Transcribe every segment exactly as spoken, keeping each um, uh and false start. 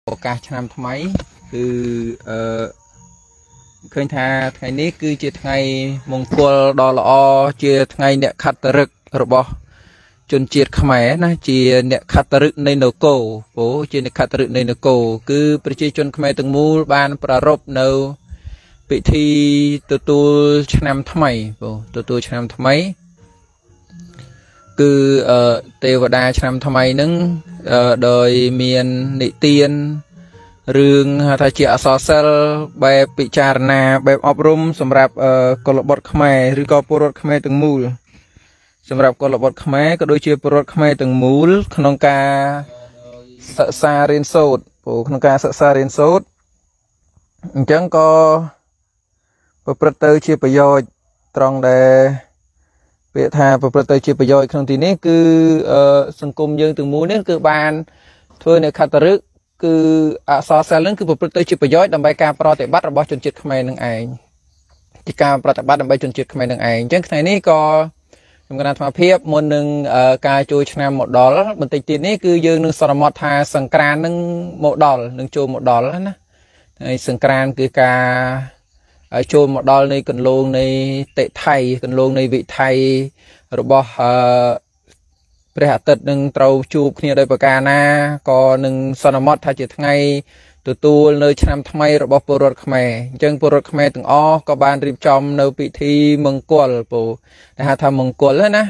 โอกาสนำทำไมคือเอ่อเคยทาไงนี้คือเจตไงมงคลดอลอเจตไงเนี่ยขัดตรึกระบอจนเจียดขมายนะเจียเนี่ยขัดตรึกในโนโกโอ้เจียเนี่ยขัดตรึกในโนโกคือประชาชนขมายตึงมูบานประรบในพิธีตัวตัวชนำทำไมโอ้ตัวตัวชนำทำไมคือเอ่อเทวดาชนำทำไมนึงเอ่อโดยเมียนนิเตียนเรื่องถ้าเจ้าสอเซลแบบปิจารณาแบบอบรมสำหรับเอ่อกลบทขมายหรือก็ปรดขมายตึงมูลสำหรับกลบทขมายก็โดยเฉพาะปรดขมายตึงมูลขนมกาสซาเรนโซดโอ้ขนมกาสซาเรนโซดจังก็ประพฤติเชื่อประโยชน์ตรงใดเปียธาประพฤติเชื่อประโยชน์ครั้งที่นี้คือเอ่อสังคมยืนตึงมูลนี่คือบานทั่วในคาตรึกคืออักษรเซลล์คือประพฤติเชื่อประโยชน์ดำไปการปฏิบัติระบอบจนจิตขมายหนึ่งเองที่การปฏิบัติดำไปจนจิตขมายหนึ่งเองจังในนี้ก็ทำการทำเพียบมวลหนึ่งการจูชนะหมดดอลบันติตีนี้คือยืนหนึ่งสรมทาสังกรานหนึ่งหมดดอลหนึ่งจูหมดดอลนะในสังกรานคือการจูหมดดอลในกันลงในเตะไทยกันลงในวิไทยระบอบประหัตติหนึ่งเตาจูบเนี่ยโดยประการนะก็หนึ่งสนมอดถ้าจะทั้งไงตัวตัวเลยชนะทำไมระบบปรดขมายจังปรดขมายถึงอ้อก็บานรีบจอมในพิธีมังกรปูนะฮะทำมังกรแล้วนะ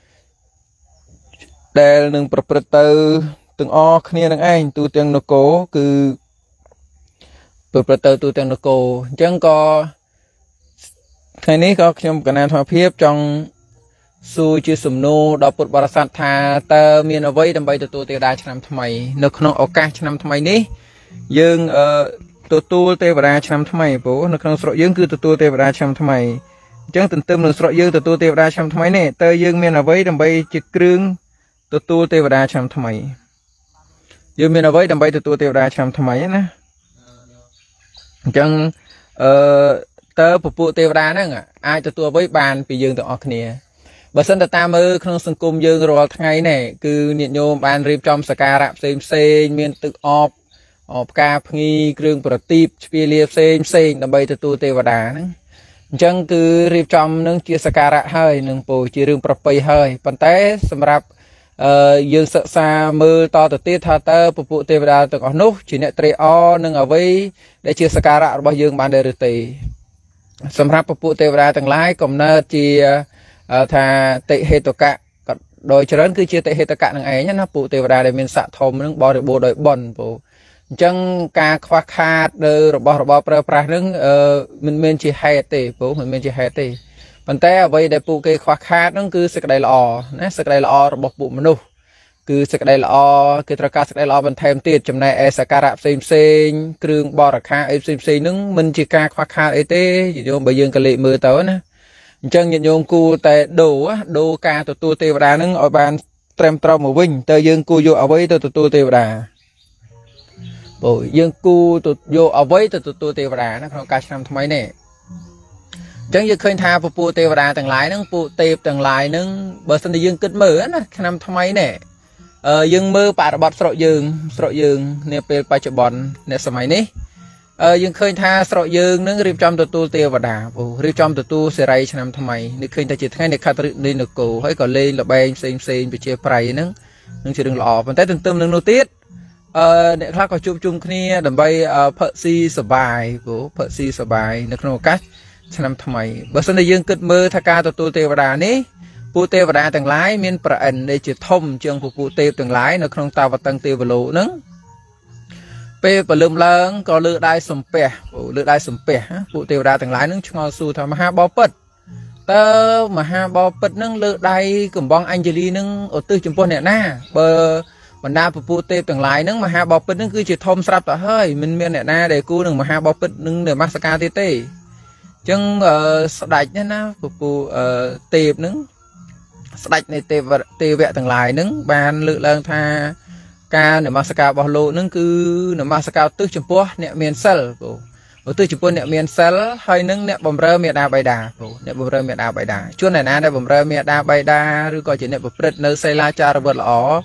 แต่หนึ่งประพฤติถึงอ้อเนี่ยนั่งเองตัวเตียงนโกคือประพฤติตัวเตียงนโกจังก็ทีนี้ก็ขยมกันนะทำเพียบจังสู้ชื่อสมโนดอกปุตบารสัตธาเตอมีนเอาไว้ดำไปตัวตัวเทวดาชนำทำไมในขนมโอกาสชนำทำไมนี้ยังเอ่อตัวตัวเทวดาชนำทำไมปูในขนมสระยังคือตัวตัวเทวดาชนำทำไมจังตื่นเต้นหนึ่งสระยังตัวตัวเทวดาชนำทำไมเนี่ยเตอยังมีนเอาไว้ดำไปจิกเครื่องตัวตัวเทวดาชนำทำไมยังมีนเอาไว้ดำไปตัวตัวเทวดาชนำทำไมนะจังเอ่อเตอปุปุเทวดานั่งอ่ะไอตัวตัวไว้บานไปยังตัวออกเนี่ยบัสันตตามือขนมสังคมยืนรอทั้งไงเนี่ยคือเนี่ยโยมบานรีบจอมสการะเซมเซนเมียนตึกออบออบกาพงีเครื่องประทีปเปียเลียเซมเซนดำไปตัวเทวดานั่งจังคือรีบจอมนึงเจียสการะเฮ้ยนึงปูจีเรื่องประไปเฮ้ยปันเต้สำหรับเอ่อยืนศึกษามือต่อตัวตีทาเตอร์ปุปุเทวดาตึกอนุจีเนตรีอนึงเอาไว้ได้เจียสการะរបស់យើងបានដែរឬទេសម្រាប់ពពួកទេវតាទាំងឡាយកំណើតជាថាតិហេតុកៈក៏ដោយច្រើនគឺជាតិហេតុកៈនឹងឯងណាពួកទេវតាដែលមានស័ក្តិធំនឹងបរិបូរដោយបុណ្យពូអញ្ចឹងការខ្វះខាតនៅរបស់របរប្រើប្រាស់នឹងអឺមិនមែនជាហេតុទេពូមិនមែនជាហេតុទេប៉ុន្តែអ្វីដែលពួកគេខ្វះខាតនឹងគឺសេចក្តីល្អណាសេចក្តីល្អរបស់ពួកមនុស្សគឺសេចក្តីល្អគឺត្រូវការសេចក្តីល្អបន្ថែមទៀតចំណែកឯសក្ការៈផ្សេងផ្សេងគ្រឿងបរិខាអីផ្សេងផ្សេងនឹងមិនជាការខ្វះខាតអីទេយោមបើយើងក៏លេខមើលទៅណាអញ្ចឹងញាតិញោមគូតែដូរដូរការទទួលទេវតានឹងឲ្យបានត្រឹមត្រូវមកវិញតើយើងគូយកអ្វីទៅទទួលទេវតាបើយើងគូទៅយកអ្វីទៅទទួលទេវតាណាក្នុងការឆ្នាំថ្មីនេះអញ្ចឹងយើងឃើញថាពពួកទេវតាទាំងឡាយហ្នឹងពួកទេពទាំងឡាយហ្នឹងបើសិនតែយើងគិតមើលណាឆ្នាំថ្មីនេះអឺយើងមើលបរិបត្តិស្រុកយើងស្រុកយើងនាពេលបច្ចុប្បន្ននៅសម័យនេះអឺយើងឃើញថាស្រុកយើងនឹងរៀបចំទទួលទេវតាពូរៀបចំទទួលសេរីឆ្នាំថ្មីនេះឃើញតែជាថ្ងៃនៃខត្តនៃនគរហើយក៏លេងល្បែងផ្សេងផ្សេងប្រជាប្រិយហ្នឹងនឹងជារឿងល្អប៉ុន្តែទន្ទឹមនឹងនោះទៀតអឺអ្នកខ្លះក៏ជួបជុំគ្នាដើម្បីផឹកស៊ីសបាយពូផឹកស៊ីសបាយនៅក្នុងឱកាសឆ្នាំថ្មីបើសិនតែយើងគិតមើលថាការទទួលទេវតានេះពួកទេវតាទាំងឡាយមានប្រអិនដែលជាធំជាងពួកទេពទាំងឡាយនៅក្នុងតាវតឹងទេវលោកហ្នឹងពេលបលឹមឡើងក៏លើដៃសំពះលើដៃសំពះពួកទេវតាទាំងឡាយនឹងឆ្ងល់សួរថាមហាបពិតតើមហាបពិតនឹងលើដៃកំបងអញ្ជលីនឹងឧទ្ទិសចំពោះអ្នកណាបើបណ្ដាពពួកទេពទាំងឡាយនឹងមហាបពិតនឹងគឺជាធំស្រាប់ទៅហើយមិនមានអ្នកណាដែលគូនឹងមហាបពិតនឹងនមស្ការទៀតទេអញ្ចឹងស្ដេចណាពពួកទេពនឹងស្ដេចនៃទេវទេវៈទាំងឡាយនឹងបានលើកឡើងថាការនមស្ការរបស់លោកនឹងគឺនមស្ការឧទ្ទិសចំពោះអ្នកមានសិលពូឧទ្ទិសចំពោះអ្នកមានសិលហើយនឹងអ្នកបម្រើមេដាបៃតាពូអ្នកបម្រើមេដាបៃតាជួនអ្នកណាដែលបម្រើមេដាបៃតាឬក៏ជាអ្នកប្រព្រឹត្តនៅសិលាចារវត្តល្អ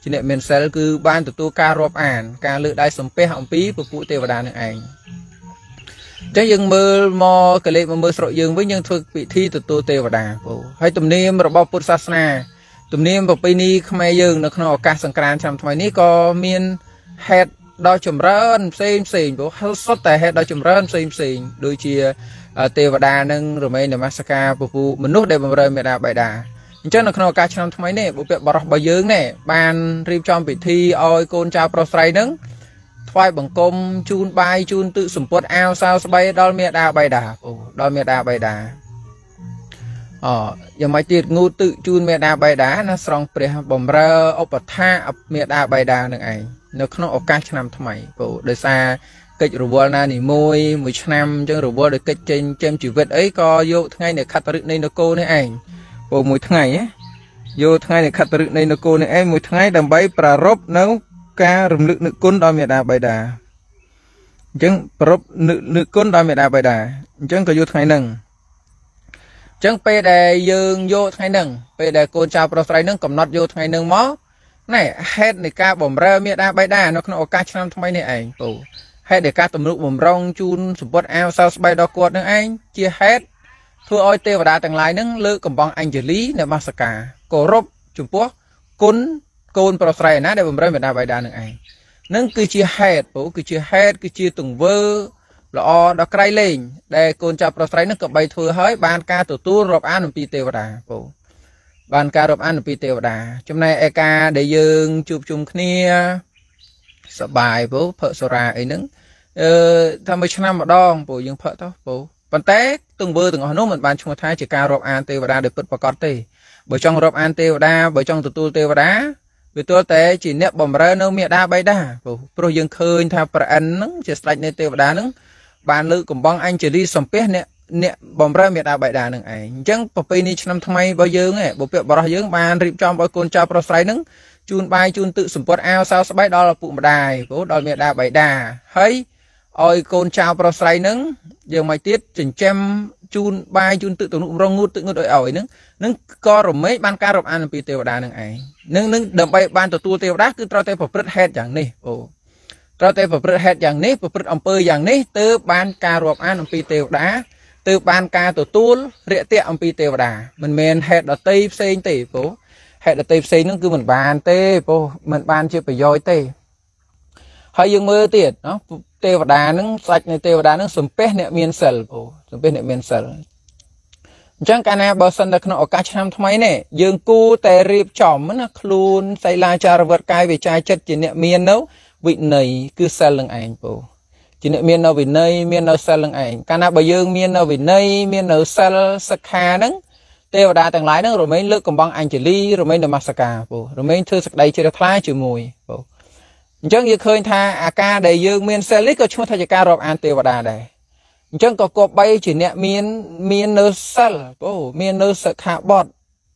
chỉ niệm miền sel cứ ban từ tu ca rộp ản ca lựa đại sầm pe hỏng pí của cụ tê và đàn nước ảnh trái dương mơ mò cái lệ mà mơ sợi dương với những thực bị thi từ tu tê và đà hay tụm niệm rồi bao phút na tụm niệm vào pini không ai dương nó không cả sẵn càn trong thờiนี้ก็miền hẹt đo chùm rơn xem xình bố sốt tại hẹt đo chùm rơn xem xình đôi chia tê và đà nâng rồi mấy nè masaka bố phụ mình nút để mà rơi mẹ đà bài đà cho nó không cả trong thời này bố bị bỏ bao dương này ban riêng trong bị thi oi côn trao prosray nâng thoại bằng công chun bay chun tự sủng bột ao sao bay đo mẹ đà bài đà đo mẹ đà bài đà ờ giờ mấy tiệt ngu tự chun mẹ đà bài đá nó xong pre bầm ra ốp tha mẹ đà bài đà được ấy nó không ở các năm thay mày bộ đời xa kịch robot na nỉ môi mười năm cho robot được kịch trên trên chữ việt ấy có vô ngay để khát tự nên nó cô này ảnh bộ mỗi ngày ấy vô ngay để khát tự nên nó cô này em mỗi ngày đầm bay pra rop nấu ca rừng lực nữ côn đo mẹ đà bài đà chẳng rop nữ nữ côn đo mẹ đà bài đà chẳng có vô ngày nâng chẳng pe đề dương vô ngày nâng pe đề côn trao prosray nâng cầm nót vô ngày nâng mó này hết này ca bầm ra mẹ đa bay đa nó không có ca năm thay này ảnh tủ hết để ca tầm lúc bầm rong chun support ao sao bay đo quật nữa anh chia hết thưa oi tê và đá tầng lái nâng lư cầm bong anh xử lý để masaka cổ rộp Trung Quốc cún côn prosray ná để bầm ra mẹ đa bay đa nữa anh nâng cứ chia hết bố cứ chia hết cứ chia từng vơ lọ đó cây lên để côn trao prosray nó cầm bay thưa hơi ban ca tổ tu rộp ăn pi tê và đá bố ban ca rộp ăn pi tê và đá trong này e ca để dương chụp chung kia sợ bài bố phở sora ấy nứng tham mấy năm mà đong bố dương phở đó bố bàn té từng bơ từng ngọn nốt mình ban chung thái chỉ ca rộp ăn tê và đá được bứt vào con tê bởi trong rộp ăn tê và đá bởi trong tổ tu tê và đá vì tôi té chỉ nếp bầm ra nấu mẹ đa bay đá bố pro dương khơi tham pra ăn nứng chỉ sạch nên tê và đá nứng ban lư cùng bong anh chỉ đi sòng pét nè nè bom ra mẹ đa bại đà nương ấy chẳng bậc pe ni năm thay bao dương ấy bộ việc bảo dương ban riêng trong bao côn trao prosray nứng chun bay chun tự sủng bột ao sao bay đó là phụ một đài bố đòi mẹ đa bại đà thấy oi côn trao prosray nứng giờ mày tiết chỉnh chem chun bay chun tự tổ nụ rong ngút tự ngút đôi ỏi nứng nứng co rồi mấy ban ca rộp ăn pi tiêu đà nương ấy nứng nứng đầm bay ban tổ tu tiêu đá cứ trao tay vào prất hết chẳng này ồ trao tay vào prất hết chẳng này vào prất ông pơi chẳng này từ ban ca rộp ăn pi tiêu đá từ ban ca tổ tu rễ tiệ ông pi tê và đà mình men hẹn ở tây xây tê phố hẹn ở tây xây nó cứ mình bàn tê phố mình ban chưa phải doi tê hay dương mơ tiệt nó tê và đà nó sạch này tê và đà nó sum pét nè miên sel phố sum pét nè miên sel chẳng cả na bao sân đặc nọ cả năm thay nè dương cu tê riệp chỏm nó luôn xây la cha vật cai về trai chất chỉ nè miên nấu vị này cứ sel lưng ảnh phố chỉ nè miên ở vị này miên ở sel lưng ảnh cả na bây dương miên ở vị này miên ở sel sakha nắng tê và đa tầng lái nắng rồi mấy lướt cầm băng anh chỉ ly rồi mấy đầm masaka rồi mấy thư sạc đầy chưa được phá chịu mùi chẳng như khơi tha aka đầy dương miên sel lít có chung thay ca rộp an tê và đa đây chẳng có cột bay chỉ nè miên miên ở sel miên ở sakha bọt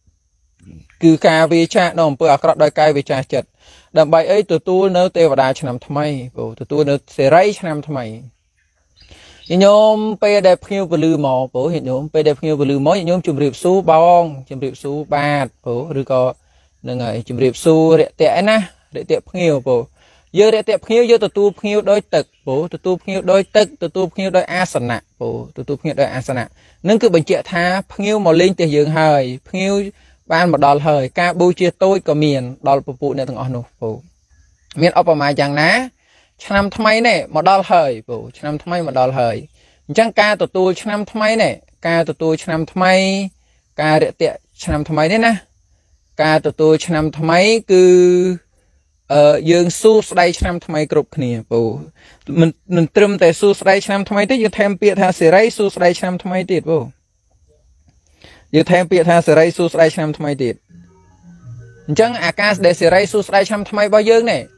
cứ ca về cha nồng bữa cọt đôi cai về cha chật đầm bay ấy từ tu nơ tê và đà cho năm thay bộ từ tu nơ sẽ rấy cho năm thay hiện nhôm pe đẹp khiêu và lư mò bộ hiện nhôm pe đẹp khiêu và lư mò hiện nhôm chùm riệp su bong chùm riệp su bạt bộ rồi có nương ngày chùm riệp su để tệ na để tệ khiêu bộ giờ để tệ khiêu giờ từ tu khiêu đôi tực bộ từ tu khiêu đôi tực từ tu khiêu đôi asana bộ từ tu khiêu đôi asana nâng cứ bình chệ tha khiêu màu lên tiền dương hơi khiêu ban một đòn hơi ca bu chia tôi có miền đòn phụ phụ này thằng ông phụ miền ở mà chẳng ná năm thay này một đòn hơi phụ năm thay một đòn hơi chẳng ca tụi tôi năm thay này ca tụi tôi năm thay ca để tiện năm thay đấy nè ca tụi tôi năm thay cứ ờ dương su đây năm thay cục nè phụ mình mình trâm tại su đây năm thay tới giờ thêm biệt ha sẽ lấy su đây năm thay tiệt phụ giờ thêm biệt tha sẽ ray su sday năm thay tiệt chẳng aka để sẽ ray su sday năm thay bao dương này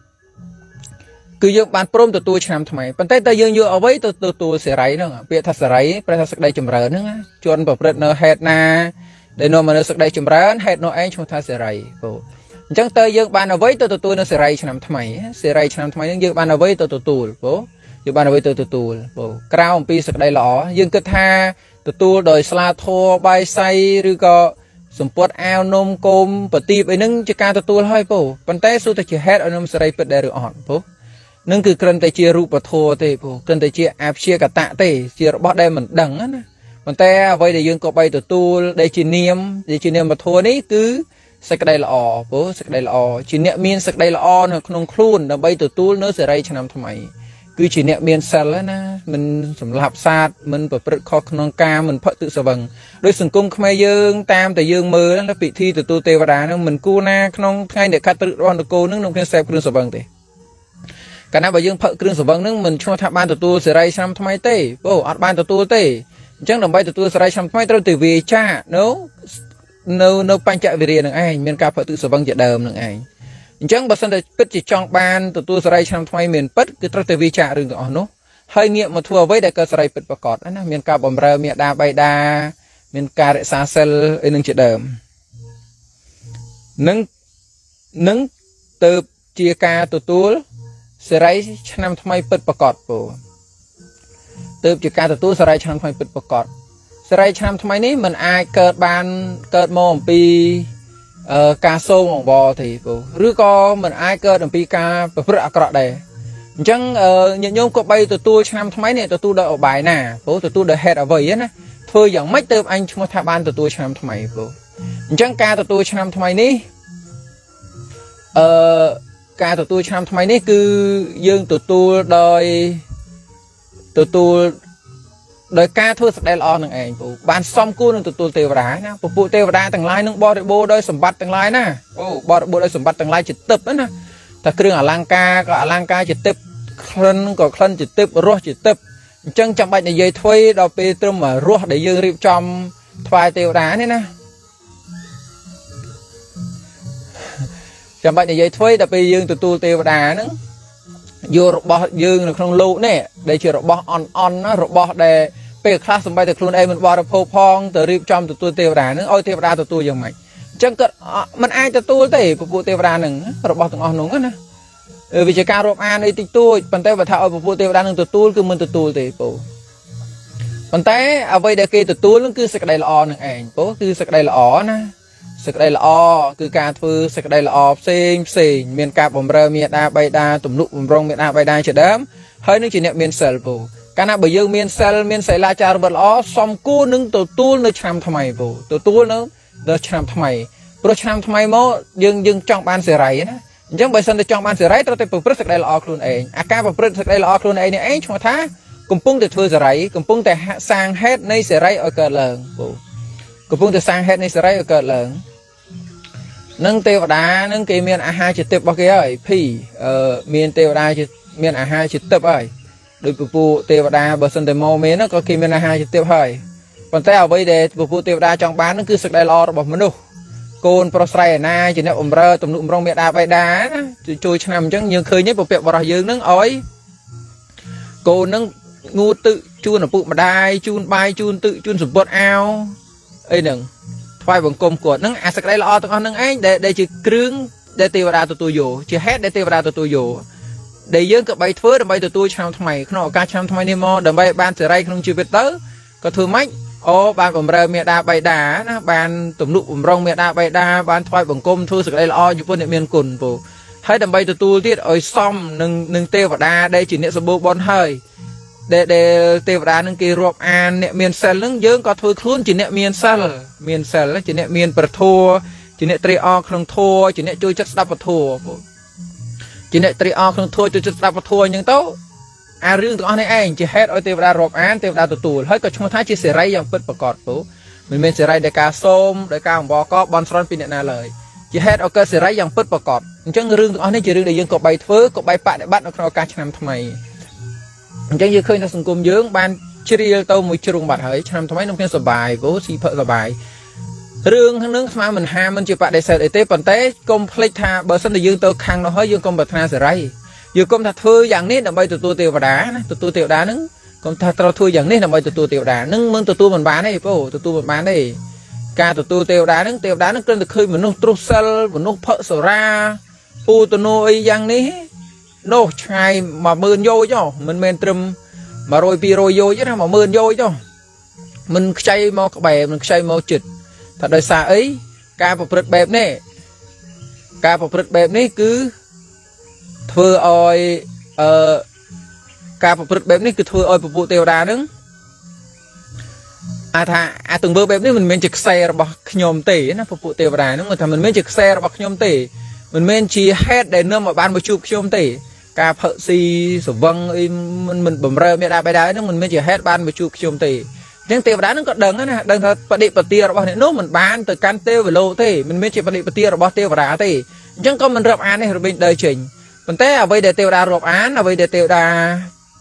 cứ dương bàn prom từ tôi năm thay bàn tay ta dương dương ở với từ từ từ sẽ ray nữa biệt tha sẽ ray biệt tha sẽ đây chùm rỡ nữa chọn bảo biệt nó hết na để nó mà nó sẽ đây chùm rỡ hết nó anh chúng ta sẽ ray chẳng tới dương bàn ở với từ từ tôi nó sẽ ray năm thay sẽ ray năm thay dương bàn ở với từ từ từ bố dương bàn ở với từ từ từ bố crown pi sẽ đây lọ dương cứ tha từ tu đời sla thô bay say rồi có សម្ពុតអាវនំគោមប្រទីបអីហ្នឹងជាការទទួលហើយពូប៉ុន្តែសួរតែជាហេតុឲ្យនំសេរីពិតដែរឬអត់ពូនឹងគឺគ្រាន់តែជារូបធម៌ទេពូគ្រាន់តែជាអព្យាកតៈទេជារបស់ដែលមិនដឹងណាប៉ុន្តែអ្វីដែលយើងក៏បីទទួលដែលជានាមដែលជានាមធម៌នេះគឺសេចក្តីល្អពូសេចក្តីល្អជាអ្នកមានសេចក្តីល្អនៅក្នុងខ្លួនដើម្បីទទួលនៅសេរីឆ្នាំថ្មីគឺជាអ្នកមានសិលណាមិនសម្លាប់សត្វមិនប្រព្រឹត្តខុសក្នុងការមិនផឹកទឹកស្វឹងដោយសង្គមខ្មែរយើងតាមតែយើងមើលពិធីទទួលទេវតានឹងមិនគួរណាក្នុងថ្ងៃអ្នកកាត់ព្រឹករបស់នគរនឹងក្នុងគ្នាសេពគ្រឿងស្វឹងទេកាលណាបើយើងផឹកគ្រឿងស្វឹងនឹងមិនឈ្មោះថាបានទទួលសេរីឆ្នាំថ្មីទេអូអត់បានទទួលទេអញ្ចឹងដើម្បីទទួលសេរីឆ្នាំថ្មីត្រូវទៅវាចានៅនៅនៅបញ្ចវិរិយនឹងឯងមានការផឹកទឹកស្វឹងជាដើមនឹងឯងអញ្ចឹងបើសិនតែពិតជាចង់បានទទួលសេរីឆ្នាំថ្មីមានពិតគឺត្រូវតែវាចារឿងទាំងអស់នោះហើយងាកមកធ្វើអ្វីដែលកើតសេរីពិតប្រកបណាមានការបម្រើមេដាបៃតាមានការរក្សាសិលអីនឹងជាដើមនឹងនឹងទៅជាការទទួលសេរីឆ្នាំថ្មីពិតប្រកបពូទៅជាការទទួលសេរីឆ្នាំថ្មីពិតប្រកបសេរីឆ្នាំថ្មីនេះมันអាចកើតបានកើតមកអំពីអឺការសូមអង្វរទេពូឬក៏មិនអាចកើតអំពីការប្រព្រឹត្តអាក្រក់ដែរអញ្ចឹងញាតិញោមក៏បីទទួលឆ្នាំថ្មីនេះទទួលដោយអបាយណាពូទទួលដោយហេតុអ្វីណាធ្វើយ៉ាងម៉េចទៅអញឈ្មោះថាបានទទួលឆ្នាំថ្មីពូអញ្ចឹងការទទួលឆ្នាំថ្មីនេះអឺការទទួលឆ្នាំថ្មីនេះគឺយើងទទួលដោយទទួលដោយការធ្វើសេចក្តីល្អនឹងឯងពូបានសមគួរនឹងទទួលទេវតាណាពពួកទេវតាទាំងឡាយនឹងបរិបូរដោយសម្បត្តិទាំងឡាយណាអូបរិបូរដោយសម្បត្តិទាំងឡាយជាទឹកណាតែគ្រឿងអលង្ការក៏អលង្ការជាទឹកក្លិនក៏ក្លិនជាទឹករសជាទឹកអញ្ចឹងចាំបាច់និយាយថ្វីដល់ពេលត្រឹមរសដែលយើងរៀបចំថ្វាយទេវតានេះណាចាំបាច់និយាយថ្វីដល់ពេលយើងទទួលទេវតាហ្នឹងយករបស់យើងនៅក្នុងលោកនេះដែលជារបស់អន់អន់ណារបស់ដែលពេលខ្លះសំបីតែខ្លួនឯងមិនបរិភោគផងទៅរៀបចំទទួលទេវតាហ្នឹងឲ្យទេវតាទទួលយ៉ាងម៉េចអញ្ចឹងគាត់មិនអាចទទួលទេពពួកទេវតាហ្នឹងរបស់ទាំងអស់នោះណាវិជាការរាប់អានអីតិចតួចប៉ុន្តែបើថាឲ្យពពួកទេវតានឹងទទួលគឺមិនទទួលទេពូប៉ុន្តែអ្វីដែលគេទទួលនឹងគឺសេចក្តីល្អនឹងឯងពូគឺសេចក្តីល្អណាសេចក្តីល្អគឺការធ្វើសេចក្តីល្អផ្សេងផ្សេងមានការបម្រើមេដាបៃតាទំនុកបំរុងមេដាបៃតាជាដើមហើយនឹងជាអ្នកមានសិលពូកាលណាបើយើងមានសិលមានសីលាចាររបស់ល្អសមគួរនឹងទទួលនៅឆ្នាំថ្មីពូទទួលនៅដល់ឆ្នាំថ្មីព្រោះឆ្នាំថ្មីមកយើងយើងចង់បានសេរីណាអញ្ចឹងបើសិនតែចង់បានសេរីត្រូវតែប្រព្រឹត្តសេចក្តីល្អខ្លួនឯងអាការប្រព្រឹត្តសេចក្តីល្អខ្លួនឯងនេះឯងឈ្មោះថាកំពុងតែធ្វើសេរីកំពុងតែសាងហេតុនៃសេរីឲ្យកើតឡើងពូកំពុងតែសាងហេតុនៃសេរីឲ្យកើតឡើងនឹងទេវតានឹងគេមានអាហារជាទឹករបស់គេហើយភីអឺមានទេវតាជាមានអាហារជាទឹកហើយដោយពពួកទេវតាបើសិនតែមកមានក៏គេមានអាហារជាទឹកហើយប៉ុន្តែអ្វីដែលពពួកទេវតាចង់បាននឹងគឺសេចក្តីល្អរបស់មនុស្សកូនប្រុសស្រីឯណាជាអ្នកបម្រើទំនុកម្រងមេដាបៃតាណាជួយឆ្នាំអញ្ចឹងយើងឃើញទេពពកបរោះយើងនឹងឲ្យកូននឹងងូតទឹកជូនឪពុកម្ដាយជូនបាយជូនទឹកជូនសម្ពុតអាវអីហ្នឹងថ្វាយបង្គំគាត់ហ្នឹងអាសេចក្តីល្អទាំងអស់ហ្នឹងឯងដែលជាគ្រឿងដែលទេវតាទទួលយកជាហេតុដែលទេវតាទទួលយកដែលយើងក៏បីធ្វើដើម្បីទទួលឆ្នាំថ្មីក្នុងឱកាសឆ្នាំថ្មីនេះមកដើម្បីបានសេរីក្នុងជីវិតទៅក៏ធ្វើម៉េចអូបានបម្រើមេដាបៃតាណាបានទំនុកបំរុងមេដាបៃតាបានថ្វាយបង្គំធ្វើសេចក្តីល្អចំពោះអ្នកមានគុណពូហើយដើម្បីទទួលទៀតឲ្យសមនឹងនឹងទេវតាដែលជាអ្នកសម្បូរបុណ្យហើយដែលទេវតានឹងគេរាប់អានអ្នកមានសិលនឹងយើងក៏ធ្វើខ្លួនជាអ្នកមានសិលមានសិលជាអ្នកមានប្រធัวជាអ្នកត្រេកអរក្នុងធัวជាអ្នកជួយចិត្តស្ដាប់ពធัวជាអ្នកត្រេកអរក្នុងធัวជួយចិត្តស្ដាប់ពធัวអញ្ចឹងទៅអារឿងទាំងអស់នេះឯងជាហេតុឲ្យទេវតារាប់អានទេវតាទទួលហើយក៏ឈ្មោះថាជាសេរីយ៉ាងពិតប្រាកដពូមិនមែនសេរីដោយការសូមដោយការអង្វរកបន់ស្រន់ពីអ្នកណាឡើយជាហេតុឲ្យកើតសេរីយ៉ាងពិតប្រាកដអញ្ចឹងរឿងទាំងអស់នេះជារឿងដែលយើងក៏បីធ្វើក៏បីបដិបត្តិនៅក្នុងឱកាសឆ្នាំថ្មីអញ្ចឹងយើងឃើញថាសង្គមយើងបានជ្រៀលទៅមួយជ្រុងបាត់ហើយឆ្នាំថ្មីនឹងគ្នាសបាយពូស៊ីផឹកសបាយរឿងហ្នឹងស្មើមិនហាមិនជាបដិសេធអីទេប៉ុន្តែកុំភ្លេចថាបើសិនតែយើងទៅខាងនោះហើយយើងកុំប្រាថ្នាសេរីយើងកុំថាធ្វើយ៉ាងនេះដើម្បីទទួលទេវតាណាទទួលទេវតាហ្នឹងកុំថាត្រូវធ្វើយ៉ាងនេះដើម្បីទទួលទេវតាហ្នឹងមិនទទួលមិនបានទេពូទទួលមិនបានទេការទទួលទេវតាហ្នឹងទេវតាហ្នឹងគ្រាន់តែឃើញមនុស្សទ្រុសសិលមនុស្សផឹកសូរាពូតនោអីយ៉ាងនេះនោះឆ្ងាយមួយម៉ឺនយោជមិនមែនត្រឹមមួយរយពីររយយោជទេណាមួយម៉ឺនយោជមិនខ្ចីមកក្បែរមិនខ្ចីមកចិត្ត thật đời xa ấy ca một bật bẹp nè ca một bật bẹp này cứ thưa oi ờ ca một bật bẹp này cứ thưa oi phục vụ tiêu đá nứng à thà à từng bữa bếp này mình men trực xe bọc nhom tỉ nó phục vụ tiêu đá nứng mà thà mình men trực xe bọc nhom tỉ mình men chỉ hết để nương mà ban một chục nhom tỉ ca phợ si sổ vâng mình mình bầm rơ mẹ đá bay đá nó mình men chỉ hết ban một chục nhom tỉ nhưng tiêu đá nó còn đằng á đằng thật bật điện bật tia bọc này nốt mình bán từ can tiêu về lô thế mình men chỉ bật điện bật tia bọc tiêu đá thế chẳng có mình rập án này rồi bên đời trình mình té ở đây để tiêu đá rập án ở đây để tiêu đá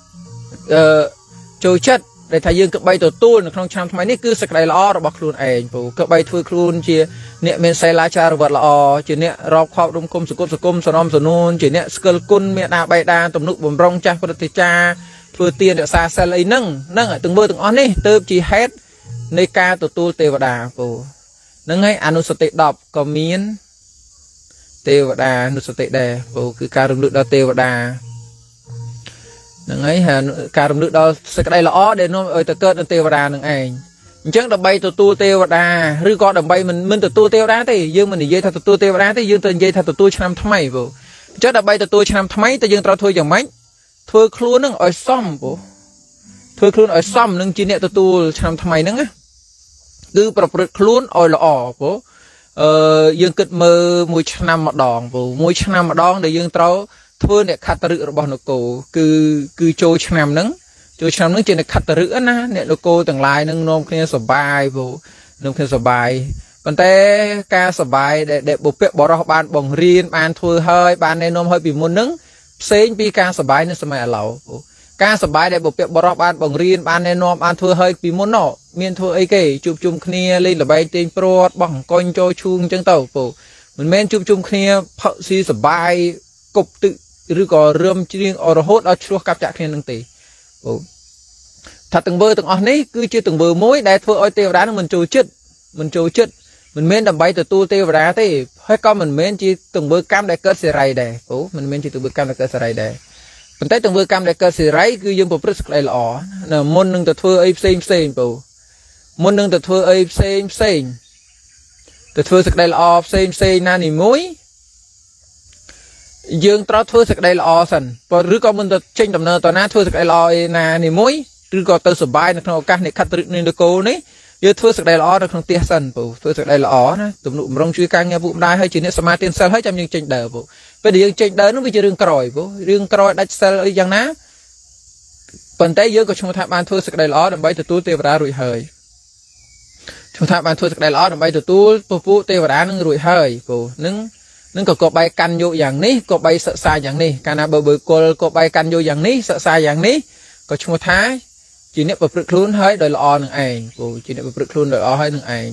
trôi chất để thay dương cực bay từ tuôn trong trăm mấy ní cứ sạch đầy lọ rồi bọc luôn ảnh phụ cực bay thui luôn chia nè men xe lá cha rồi vật lọ chỉ nè rau khoai đông cung sụp cung sụp cung sờ nom sờ nôn chỉ nè skull cun mẹ đa bay đa tụm nụ bầm rong cha vật cha vừa tiền để xa xa lấy nâng nâng ở từng bơ từng on đi tơ chỉ hết nơi ca từ tu tê và đà phụ nâng ấy anusate đọc có miến tê và đà anusate đề phụ cứ ca rung nước đó tê và đà nâng ấy hà ca rung nước đó sẽ cái đây là ó để nó ở từ cơn tê và đà nâng ảnh chắc đầm bay từ tu tê và đà rư có đầm bay mình mình từ tu tê đá thì dương mình dây thật từ tu tê và đá thì dương từ dây thật từ tu năm tháng mấy phụ chắc đầm bay từ tu năm tháng mấy từ dương tao thôi chẳng mấy thôi luôn nâng ở xóm phụ thôi luôn ở xóm nâng chỉ nè từ tu năm tháng mấy nâng á cứ bật bật luôn ở là ở phụ dương kết mơ mùi năm một đòn phụ mùi năm một đòn để dương tao thôi nè khát rự rồi bỏ nó cổ cứ cứ trôi năm nâng trôi năm nâng trên này khát rự á nè nó cô từng lại nâng nôm kia sờ bài phụ nôm kia sờ bài còn té ca sờ bài để để bộ phép bỏ ra bàn bồng riêng bàn thôi hơi bàn này nôm hơi bị muốn nâng xây pi ca sờ bài nên sờ mày lẩu ca sờ bài để bộ phép bỏ ra bàn bồng riêng bàn này nôm bàn thôi hơi bị muốn nọ miền thôi ấy kì chụp chụp kia lên là bay tên pro bằng coi cho chuông chân tàu phụ mình men chụp chụp kia phật si sờ bài cục tự rồi có rơm riêng ở hốt ở chuột cặp chặt kia nâng tì thật từng bơ từng on đấy cứ chưa từng bơ mối để thôi oi tiêu đá nó mình trôi chết mình trôi chết mình men đầm bay từ tu tiêu đá thế hay con mình men chỉ từng bơ cam để cơ sợi ray để phụ mình men chỉ từng bơ cam để cơ sợi ray để mình thấy từng bơ cam để cơ sợi ray cứ dương bộ press lại lỏ nè môn nâng từ thôi ấy xem xem phụ môn nâng từ thôi ấy xem xem từ thôi sực đây lỏ xem xem na nỉ mối dương trao thôi sực đây lỏ sần và rứa con mình từ trên tầm nơ tòa na thôi sực đây lỏ na nỉ mối rứa con từ sờ bài nó không cắt này cắt tự nên được cô đấy giờ thôi sực đây lỏ nó không tia sần phụ thôi sực đây lỏ nó tụm nụ rong chui căng nghe vụ đai hay chỉ nên smart tiền sel hết trong những trên đời phụ bây giờ trên đời nó bây giờ riêng còi phụ riêng còi đã sel ở giang ná phần tay dương có chúng ta ban thôi sực đây lỏ đầm bay từ tu tiêu ra rồi hơi chúng ta ban thôi sực đây lỏ đầm bay từ tu phụ tiêu ra nó rồi hơi phụ nứng nâng có có bay căn vô dạng ní có bay sợ xa dạng ní cả na bờ bờ cô có bay căn vô dạng ní sợ xa dạng ní có chung thái chỉ nếp bực bực luôn hơi đời lò nương ảnh cô chỉ nếp bực bực luôn đời lò hơi nương ảnh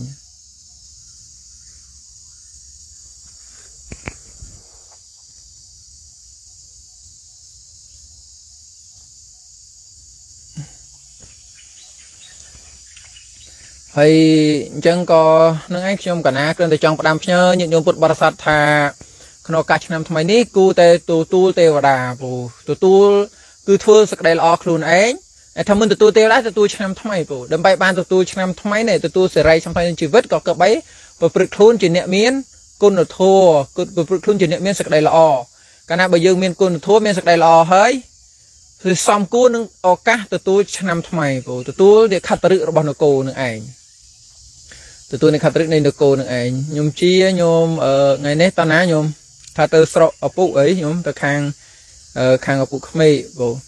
hay chẳng có nương ảnh trong cả na cần để trong đam nhớ những nhung bột bát sát thà nó cá chấm thay ní cu tê tu tu tê và đà phụ tu tu cứ thưa sực đây lò luôn ấy thằng mình từ tu tiêu đã từ tu chăm thay phụ đâm bay ban từ tu chăm thay này từ tu sợi ray chăm thay chỉ vứt có cỡ bấy và bực luôn chỉ nhẹ miến côn là thua côn bực luôn chỉ nhẹ miến sực đây lò cái nào bây giờ miến côn thua miến sực đây lò hơi thì xong côn nâng o cá từ tu chăm thay phụ từ tu để khát tự bao nó cô nữa ảnh từ tu này khát tự này được cô nữa ảnh nhôm chia nhôm ở ngày nét ta ná nhôm thà từ sọ ở phụ ấy nhôm từ khang khang ở phụ khmei phụ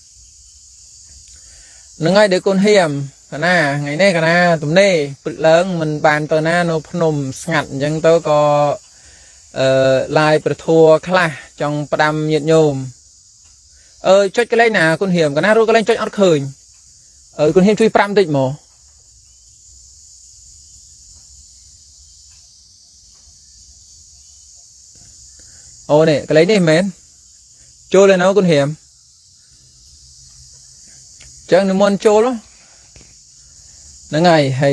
nó ngay để con hiểm cái na ngày nay cái na tụm nê bự lớn mình bàn tờ na nó phun ngặt chẳng tôi có lại bật thua khla trong đam nhiệt nhôm ơi cho cái lấy nào con hiểm cái na rồi cái lấy cho ăn khơi ở con hiểm chui pram tịnh mồ ô này cái lấy này mến trôi lên nó con hiểm chẳng nó muốn trôi lắm nó ngày hay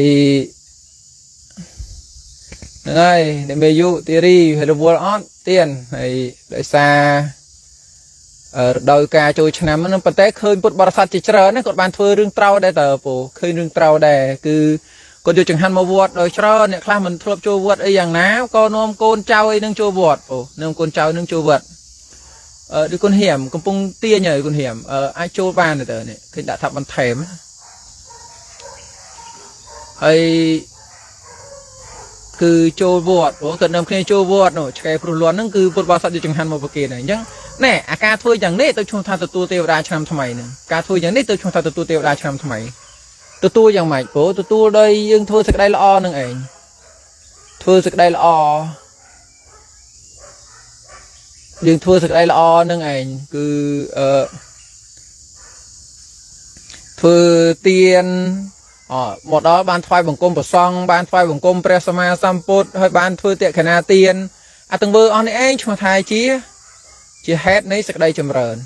nó ngày để bây dụ tiri hay là vua on tiền hay để xa ở đôi ca trôi năm nó bật té khơi bút bát sát chỉ chờ nó còn bàn thưa rương trâu đây tờ phụ khơi rương trâu đây cứ còn điều chẳng hạn mà vượt rồi cho này khai mình thuộc cho vượt ấy dạng ná có nôm côn trao ấy nâng cho vượt ồ nôm côn trao nâng cho vượt ờ đi con hiểm con pung tia nhảy con hiểm ờ ai cho ban này này khi đã thập bằng thèm hay cứ cho vượt ồ cần nôm khi cho vượt rồi cái phần luôn nâng cứ vượt bao sát điều chẳng hạn mà vật kia này nhá nè à ca thôi chẳng đấy tôi chung tha từ tu tiêu ra trăm tham mày nè ca thôi chẳng đấy tôi chung tha từ tu tiêu ra trăm tham mày tôi tu chẳng mày bố tôi tu đây nhưng thôi thực đây là o nâng ảnh thôi thực đây là o nhưng thôi thực đây là o nâng ảnh cứ ờ thôi tiền ờ một đó ban phai bằng công bờ song ban phai bằng công presama samput hơi ban thôi tiệ khả na tiền à từng bơ on ấy chung thay chia chỉ hết nấy sực đây chầm rờn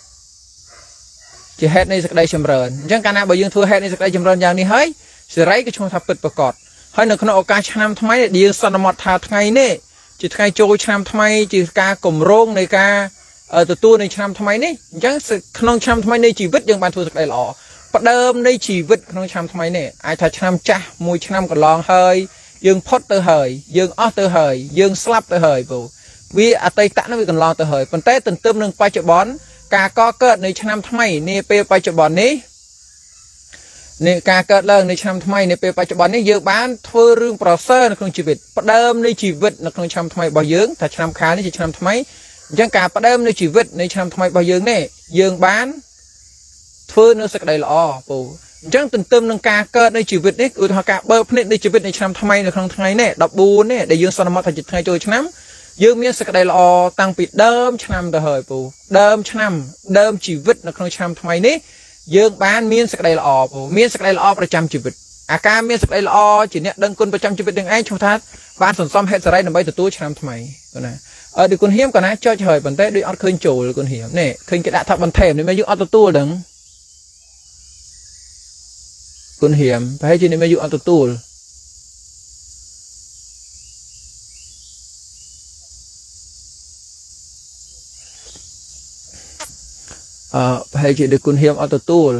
chỉ hết nấy sực đây chầm rờn chẳng cả nào bởi dương thua hết nấy sực đây chầm rờnយ៉ាងនេះហើយសេរីក៏ឈ្មោះថាពិតប្រកបហើយនៅក្នុងឱកាសឆ្នាំថ្មីដែលយើងសន្មតថាថ្ងៃនេះជាថ្ងៃចូលឆ្នាំថ្មីជាការគម្រោងនៃការទទួលនៃឆ្នាំថ្មីនេះអញ្ចឹងក្នុងឆ្នាំថ្មីនៃជីវិតយើងបានធ្វើសេចក្តីល្អផ្ដើមនៃជីវិតក្នុងឆ្នាំថ្មីនេះអាចថាឆ្នាំចាស់មួយឆ្នាំកន្លងហើយយើងផុតទៅហើយយើងអស់ទៅហើយយើងស្លាប់ទៅហើយពូវាអតីតនោះវាកន្លងទៅហើយប៉ុន្តែទន្ទឹមនឹងបច្ចុប្បន្នការកកើតនៃឆ្នាំថ្មីនាពេលបច្ចុប្បន្ននេះនៃការកើតឡើងនៃឆ្នាំថ្មីនាពេលបច្ចុប្បន្ននេះយើងបានធ្វើរឿងប្រសើរនៅក្នុងជីវិតផ្ដើមនៃជីវិតនៅក្នុងឆ្នាំថ្មីរបស់យើងថាឆ្នាំខាលនេះជាឆ្នាំថ្មីអញ្ចឹងការផ្ដើមនៃជីវិតនៃឆ្នាំថ្មីរបស់យើងនេះយើងបានធ្វើនៅសេចក្តីល្អពូអញ្ចឹងទន្ទឹមនឹងការកើតនៃជីវិតនេះគឺថាការបើកភ្នែកនៃជីវិតនៃឆ្នាំថ្មីនៅក្នុងថ្ងៃនេះដប់បួននេះដែលយើងសន្មតថាជាថ្ងៃចូលឆ្នាំយើងមានសេចក្តីល្អតាំងពីដើមឆ្នាំទៅហើយពូដើមឆ្នាំដើមជីវិតនៅក្នុងឆ្នាំថ្មីនេះយើងបានមានសេចក្តីល្អពូមានសេចក្តីល្អប្រចាំជីវិតអាការមានសេចក្តីល្អជាអ្នកដឹងគុណប្រចាំជីវិតនឹងឯងឈ្មោះថាបានសន្សំហេតុសេរីដើម្បីទទួលឆ្នាំថ្មីគាត់ណាអឺដូចគុណហៀមគាត់ណាចុចហើយប៉ុន្តែដូចអត់ឃើញចូលគុណហៀមនេះឃើញគេដាក់ថាបន្ថែមនេះមកយើងអត់ទទួលដឹងគុណហៀមប្រហែលជានេះមកយើងអត់ទទួលអឺប្រហែលជាដូចគុណហៀមអត់ទទួល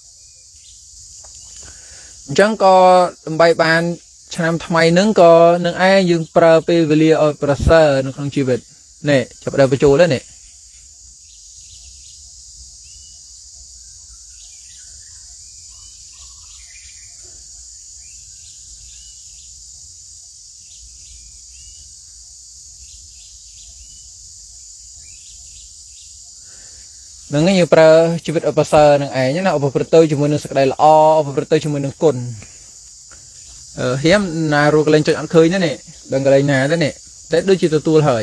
អញ្ចឹងក៏ដើម្បីបានឆ្នាំថ្មីហ្នឹងក៏នឹងឯងយើងប្រើពេលវេលាឲ្យប្រសើរនៅក្នុងជីវិតនេះចាប់ដើមបញ្ចូលហើយនេះនឹងយើងប្រើជីវិតឲ្យប្រសើរនឹងឯងណាឧបប្រតិជាមួយនឹងសេចក្តីល្អឧបប្រតិជាមួយនឹងគុណអឺហៀមណារੂកលែងចុចអត់ឃើញទេនេះដឹងកលែងណាទេនេះតែដូចជាទទួលហើយ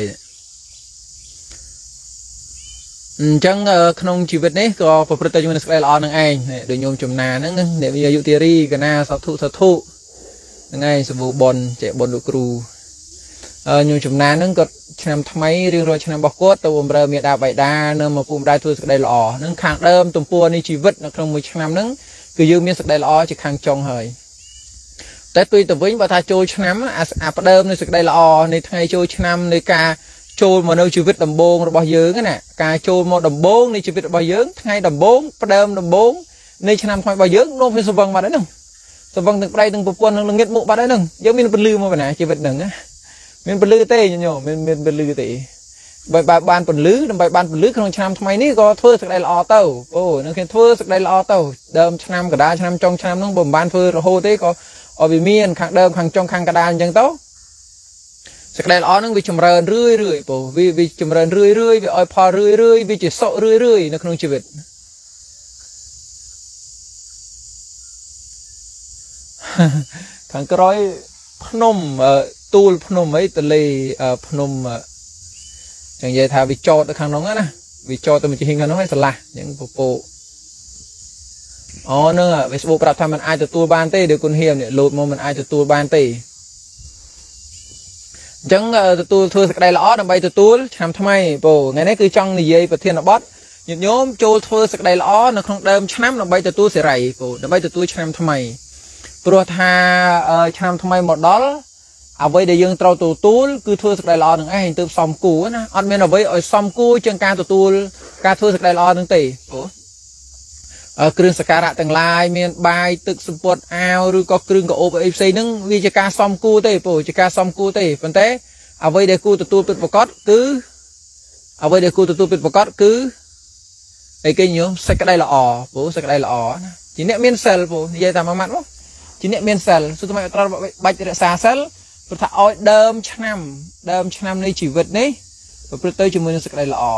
អញ្ចឹងក្នុងជីវិតនេះក៏ប្រព្រឹត្តទៅជាមួយនឹងសេចក្តីល្អនឹងឯងដូចញោមចំណាហ្នឹងអ្នកវិយុធារីកណាសធុសធុហ្នឹងឯងសម្បូរបនចេះបនលោកគ្រូអឺញោមចំណាហ្នឹងក៏ឆ្នាំថ្មីរៀងរាល់ឆ្នាំរបស់គាត់ទៅបម្រើមេដាបៃតានៅមកពុំដែរធ្វើសេចក្តីល្អហ្នឹងខាងដើមទំព័រនៃជីវិតនៅក្នុងមួយឆ្នាំហ្នឹងគឺយើងមានសេចក្តីល្អជាខាងចុងហើយតែទុយទៅវិញបើថាចូលឆ្នាំអាផ្ដើមនៃសេចក្តីល្អនៃថ្ងៃចូលឆ្នាំនៃការចូលមកនៅជីវិតដំបូងរបស់យើងណាការចូលមកដំបូងនៃជីវិតរបស់យើងថ្ងៃដំបូងផ្ដើមដំបូងនៃឆ្នាំថ្មីរបស់យើងនោះវាសង្វឹងបាត់ហើយហ្នឹងសង្វឹងទាំងប្តីទាំងប្រពន្ធទាំងល្ងិតមុខបាត់ហើយហ្នឹងយើងមានពលឺមកបណ្ណាជីវិតហ្នឹងណាមានពលឺទេញញោមមានមានពលឺទេបើបានពលឺដើម្បីបានពលឺក្នុងឆ្នាំថ្មីនេះក៏ធ្វើសេចក្តីល្អទៅអូនឹងគេធ្វើសេចក្តីល្អទៅដើមឆ្នាំកណ្ដាលឆ្នាំចុងឆ្នាំហ្នឹងបើមិនបានធ្វើរហូតទេក៏ឲ្យវាមានខាងដើមខាងចុងខាងកណ្ដាលអញ្ចឹងទៅសេចក្តីល្អហ្នឹងវាចម្រើនរឿយរឿយព្រោះវាវាចម្រើនរឿយរឿយវាឲ្យផលរឿយរឿយវាជាសុខរឿយរឿយនៅក្នុងជីវិតខាងក្រោយភ្នំទូលភ្នំអីទលេភ្នំចឹងនិយាយថាវាចោតទៅខាងនោះណាវាចោតទៅមួយជាងខាងនោះហើយស្រឡះអញ្ចឹងពពោអូនឹង Facebook ប្រាប់ថាมันអាចទទួលបានទេដូចគុណហៀមនេះលោតមកมันអាចទទួលបានទេអញ្ចឹងទទួលធ្វើសេចក្តីល្អដើម្បីទទួលឆ្នាំថ្មីពោថ្ងៃនេះគឺចង់និយាយប្រធានបទញាតិញោមចូលធ្វើសេចក្តីល្អនៅក្នុងដើមឆ្នាំដើម្បីទទួលសេរីពោដើម្បីទទួលឆ្នាំថ្មីព្រោះថាឆ្នាំថ្មីមកដល់អ្វីដែលយើងត្រូវទទួលគឺធ្វើសេចក្តីល្អនឹងឯងទើបសមគួរណាអត់មានអ្វីឲ្យសមគួរជាងការទទួលការធ្វើសេចក្តីល្អនឹងទេព្រោះគ្រឿងសក្ការៈទាំងឡាយមានបាយទឹកសម្ពុតអាវឬក៏គ្រឿងកោបអីផ្សេងហ្នឹងវាជាការសំគួរទេពូជាការសំគួរទេប៉ុន្តែអ្វីដែលគួរទទួលពិតប្រាកដគឺអ្វីដែលគួរទទួលពិតប្រាកដគឺអីគេញោមសេចក្តីល្អពូសេចក្តីល្អណាជាអ្នកមានសិលពូនិយាយតាមមួយម៉ាត់មកជាអ្នកមានសិលសុទ្ធតែត្រូវបាច់រក្សាសិលព្រោះថាឲ្យដើមឆ្នាំដើមឆ្នាំនៃជីវិតនេះប្រព្រឹត្តទៅជាមួយនឹងសេចក្តីល្អ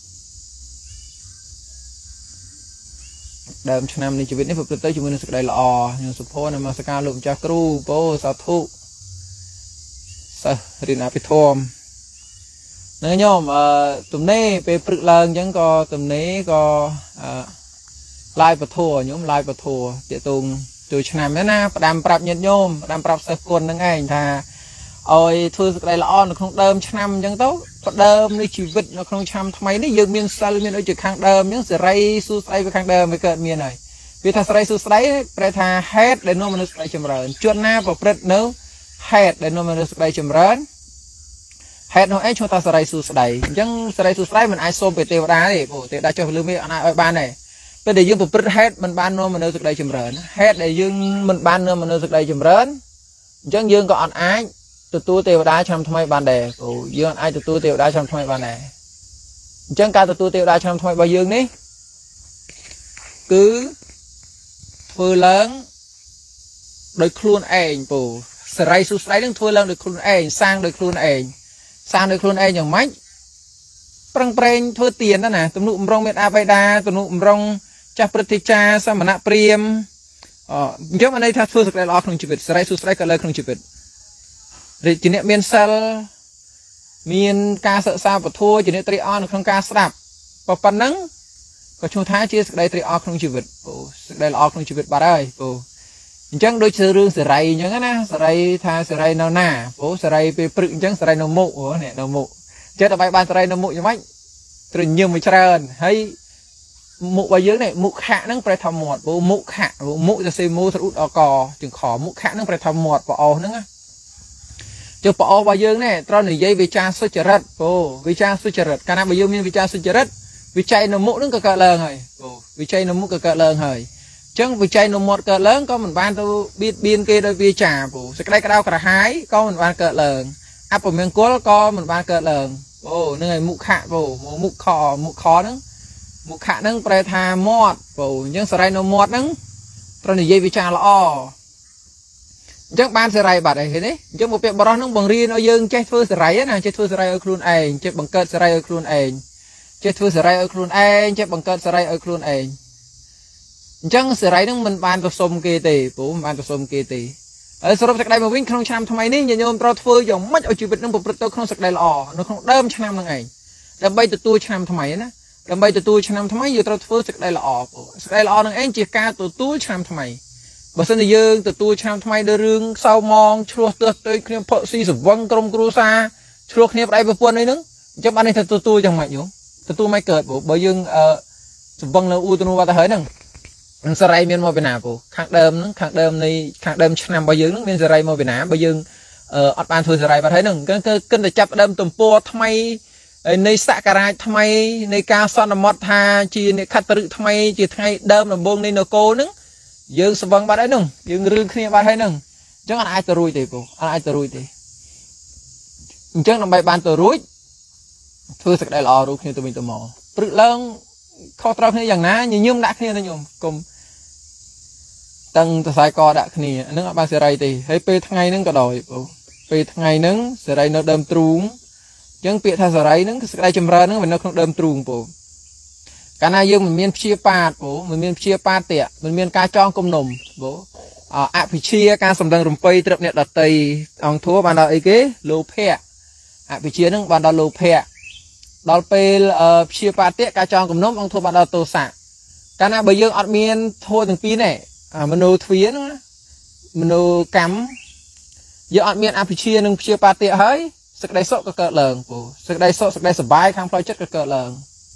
ដើមឆ្នាំនៃជីវិតនេះប្រព្រឹត្តទៅជាមួយនឹងសេចក្តីល្អញោមសុភ័ណ្ឌនមស្ការលោកម្ចាស់គ្រូពោសាធុសិស្សរៀនអភិធម្មហ្នឹងញោមអឺទំនេរពេលព្រឹកឡើងអញ្ចឹងក៏ទំនេរក៏អឺឡាយពធញោមឡាយពធទាក់ទងចូលឆ្នាំហ្នឹងណាផ្ដាំប្រាប់ញាតិញោមផ្ដាំប្រាប់សិស្សគុណហ្នឹងឯងថាឲ្យធ្វើសេចក្តីល្អនៅក្នុងដើមឆ្នាំអញ្ចឹងទៅផ្ដើមនៃជីវិតនៅក្នុងឆ្នាំថ្មីនេះយើងមានសិលមានដូចជាខាងដើមអញ្ចឹងសេរីសួស្តីពីខាងដើមវាកើតមានហើយវាថាសេរីសួស្តីប្រែថាហេតុដែលនាំមនុស្សសេចក្តីចម្រើនជួនណាប្រព្រឹត្តនៅហេតុដែលនាំមនុស្សសេចក្តីចម្រើនហេតុនោះឯងឈ្មោះថាសេរីសួស្តីអញ្ចឹងសេរីសួស្តីមិនអាចសូមពីទេវតាទេព្រោះទេវតាចុះលើមេអត់ឲ្យបានទេពេលដែលយើងប្រព្រឹត្តហេតុមិនបាននាំមនុស្សសេចក្តីចម្រើនហេតុដែលយើងមិនបាននាំមនុស្សសេចក្តីចម្រើនអញ្ចឹងយើងក៏អត់អាចទទួលទេវតាឆ្នាំថ្មីបានដែរព្រោះយើងអាចទទួលទេវតាឆ្នាំថ្មីបានដែរអញ្ចឹងការទទួលទេវតាឆ្នាំថ្មីរបស់យើងនេះគឺធ្វើឡើងដោយខ្លួនឯងពូសេរីសួស្តីនឹងធ្វើឡើងដោយខ្លួនឯងសាងដោយខ្លួនឯងសាងដោយខ្លួនឯងយ៉ាងម៉េចប្រឹងប្រែងធ្វើទានណាទំនុកម្រងមេត្តាបិតាទំនុកម្រងចាស់ព្រឹទ្ធាចារ្យសមណៈព្រាហ្មណ៍អញ្ចឹងអានេះថាធ្វើសេចក្តីល្អក្នុងជីវិតសេរីសួស្តីក៏លើក្នុងជីវិតរាជជាអ្នកមានសិលមានការសិក្សាពធជាអ្នកត្រេកអរនៅក្នុងការស្ដាប់ប៉ុណ្ណឹងក៏ឈ្មោះថាជាសេចក្តីត្រេកអរក្នុងជីវិតពូសេចក្តីល្អក្នុងជីវិតបាត់ហើយពូអញ្ចឹងដូចជារឿងសេរីអញ្ចឹងណាសេរីថាសេរីនៅណាពូសេរីពេលព្រឹកអញ្ចឹងសេរីនៅមុខអូនេះនៅមុខចេះតែបាយបានសេរីនៅមុខយ៉ាងម៉េចត្រូវញឹមមួយច្រើនហើយមុខរបស់យើងនេះមុខខៈហ្នឹងប្រែថាមាត់ពូមុខខៈមុខទៅសេមូស្រួតអកជើងខមុខខៈហ្នឹងប្រែថាមាត់ប្អោសហ្នឹងណាចុះប្អោសរបស់យើងនេះត្រូវនិយាយវិចារសុចរិតពូវិចារសុចរិតកាលណាបើយើងមានវិចារសុចរិតវិច័យនៅមុខហ្នឹងក៏កើតឡើងហើយពូវិច័យនៅមុខក៏កើតឡើងហើយអញ្ចឹងវិច័យនៅមាត់កើតឡើងក៏មិនបានទៅបៀតបៀនគេដោយវាចាពូសេចក្តីក្តៅក្រហាយក៏មិនបានកើតឡើងអពមង្គលក៏មិនបានកើតឡើងអូហ្នឹងហើយមុខខៈពូមុខខមុខខហ្នឹងមុខខៈហ្នឹងប្រែថាមាត់ពូអញ្ចឹងសេរីនៅមាត់ហ្នឹងត្រូវនិយាយវិចារល្អអញ្ចឹងបានសេរីបាត់ហើយឃើញទេអញ្ចឹងមកពាក្យបរោះហ្នឹងបង្រៀនឲ្យយើងចេះធ្វើសេរីណាចេះធ្វើសេរីឲ្យខ្លួនឯងចេះបង្កើតសេរីឲ្យខ្លួនឯងចេះធ្វើសេរីឲ្យខ្លួនឯងចេះបង្កើតសេរីឲ្យខ្លួនឯងអញ្ចឹងសេរីហ្នឹងមិនបានទៅសុំគេទេពូមិនបានទៅសុំគេទេហើយសរុបសេចក្តីមកវិញក្នុងឆ្នាំថ្មីនេះញាតិញោមត្រូវធ្វើយ៉ាងម៉េចឲ្យជីវិតនឹងប្រព្រឹត្តទៅក្នុងសេចក្តីល្អនៅក្នុងដើមឆ្នាំហ្នឹងឯងដើម្បីទទួលឆ្នាំថ្មីណាដើម្បីទទួលឆ្នាំថ្មីយើងត្រូវធ្វើសេចក្តីល្អពូសេចក្តីល្អហ្នឹងឯងជាការទទួលឆ្នាំថ្មីបើសិនជាយើងទទួលឆ្នាំថ្មីដោយរឿងសៅម៉ងឆ្លោះទើសទៅគ្នាផឹកស៊ីសវឹងក្រុមគ្រួសារឆ្លោះគ្នាប្តីប្រពន្ធអីហ្នឹងអញ្ចឹងបាននេះថាទទួលយ៉ាងម៉េចយោទទួលមិនកើតពូបើយើងអឺសវឹងនៅអ៊ូទៅនោះបាត់ទៅហើយហ្នឹងសេរីមានមកពីណាពូខាងដើមហ្នឹងខាងដើមនៃខាងដើមឆ្នាំរបស់យើងហ្នឹងមានសេរីមកពីណាបើយើងអត់បានធ្វើសេរីបាត់ហើយហ្នឹងគឺគិតតែចាប់ដើមទំព័រថ្មីនៃសក្ការៈថ្មីនៃការសន្មតថាជានិខត្តឫថ្មីជាថ្ងៃដើមដំបូងនៃនគរហ្នឹងយើងស្វឹងបាត់ហើយហ្នឹងយើងរឿងគ្នាបាត់ហើយហ្នឹងអញ្ចឹងអត់អាចទៅរួចទេពូអត់អាចទៅរួចទេអញ្ចឹងដើម្បីបានទៅរួចធ្វើសេចក្តីល្អរួមគ្នាទៅវិញទៅមកព្រឹកឡើងខុសត្រូវគ្នាយ៉ាងណាញញឹមដាក់គ្នាទៅញោមកុំតឹងតសៃកដាក់គ្នាហ្នឹងអត់បានសេរីទេហើយពេលថ្ងៃហ្នឹងក៏ដោយពូពេលថ្ងៃហ្នឹងសេរីនៅដើមទ្រូងអញ្ចឹងពាក្យថាសេរីហ្នឹងគឺសេចក្តីចម្រើនហ្នឹងវានៅក្នុងដើមទ្រូងពូកាលណាយើងមិនមានព្យាបាទពូមិនមានព្យាបាទទេមិនមានការចងគំនុំពូអភិជាការសម្ដេងរំពៃត្រឹបអ្នកដតីអង្គធัวបានដល់អីគេលោភៈអភិជាហ្នឹងបានដល់លោភៈដល់ពេលព្យាបាទទេការចងគំនុំអង្គធัวបានដល់ទោសៈកាលណាបើយើងអត់មានធัวទាំងពីរនេះមនោទ្វាហ្នឹងមនោកម្មយើងអត់មានអភិជានិងព្យាបាទទេហើយសេចក្តីសុខក៏កើតឡើងពូសេចក្តីសុខសេចក្តីសុបាយខាងផ្លូវចិត្តក៏កើតឡើង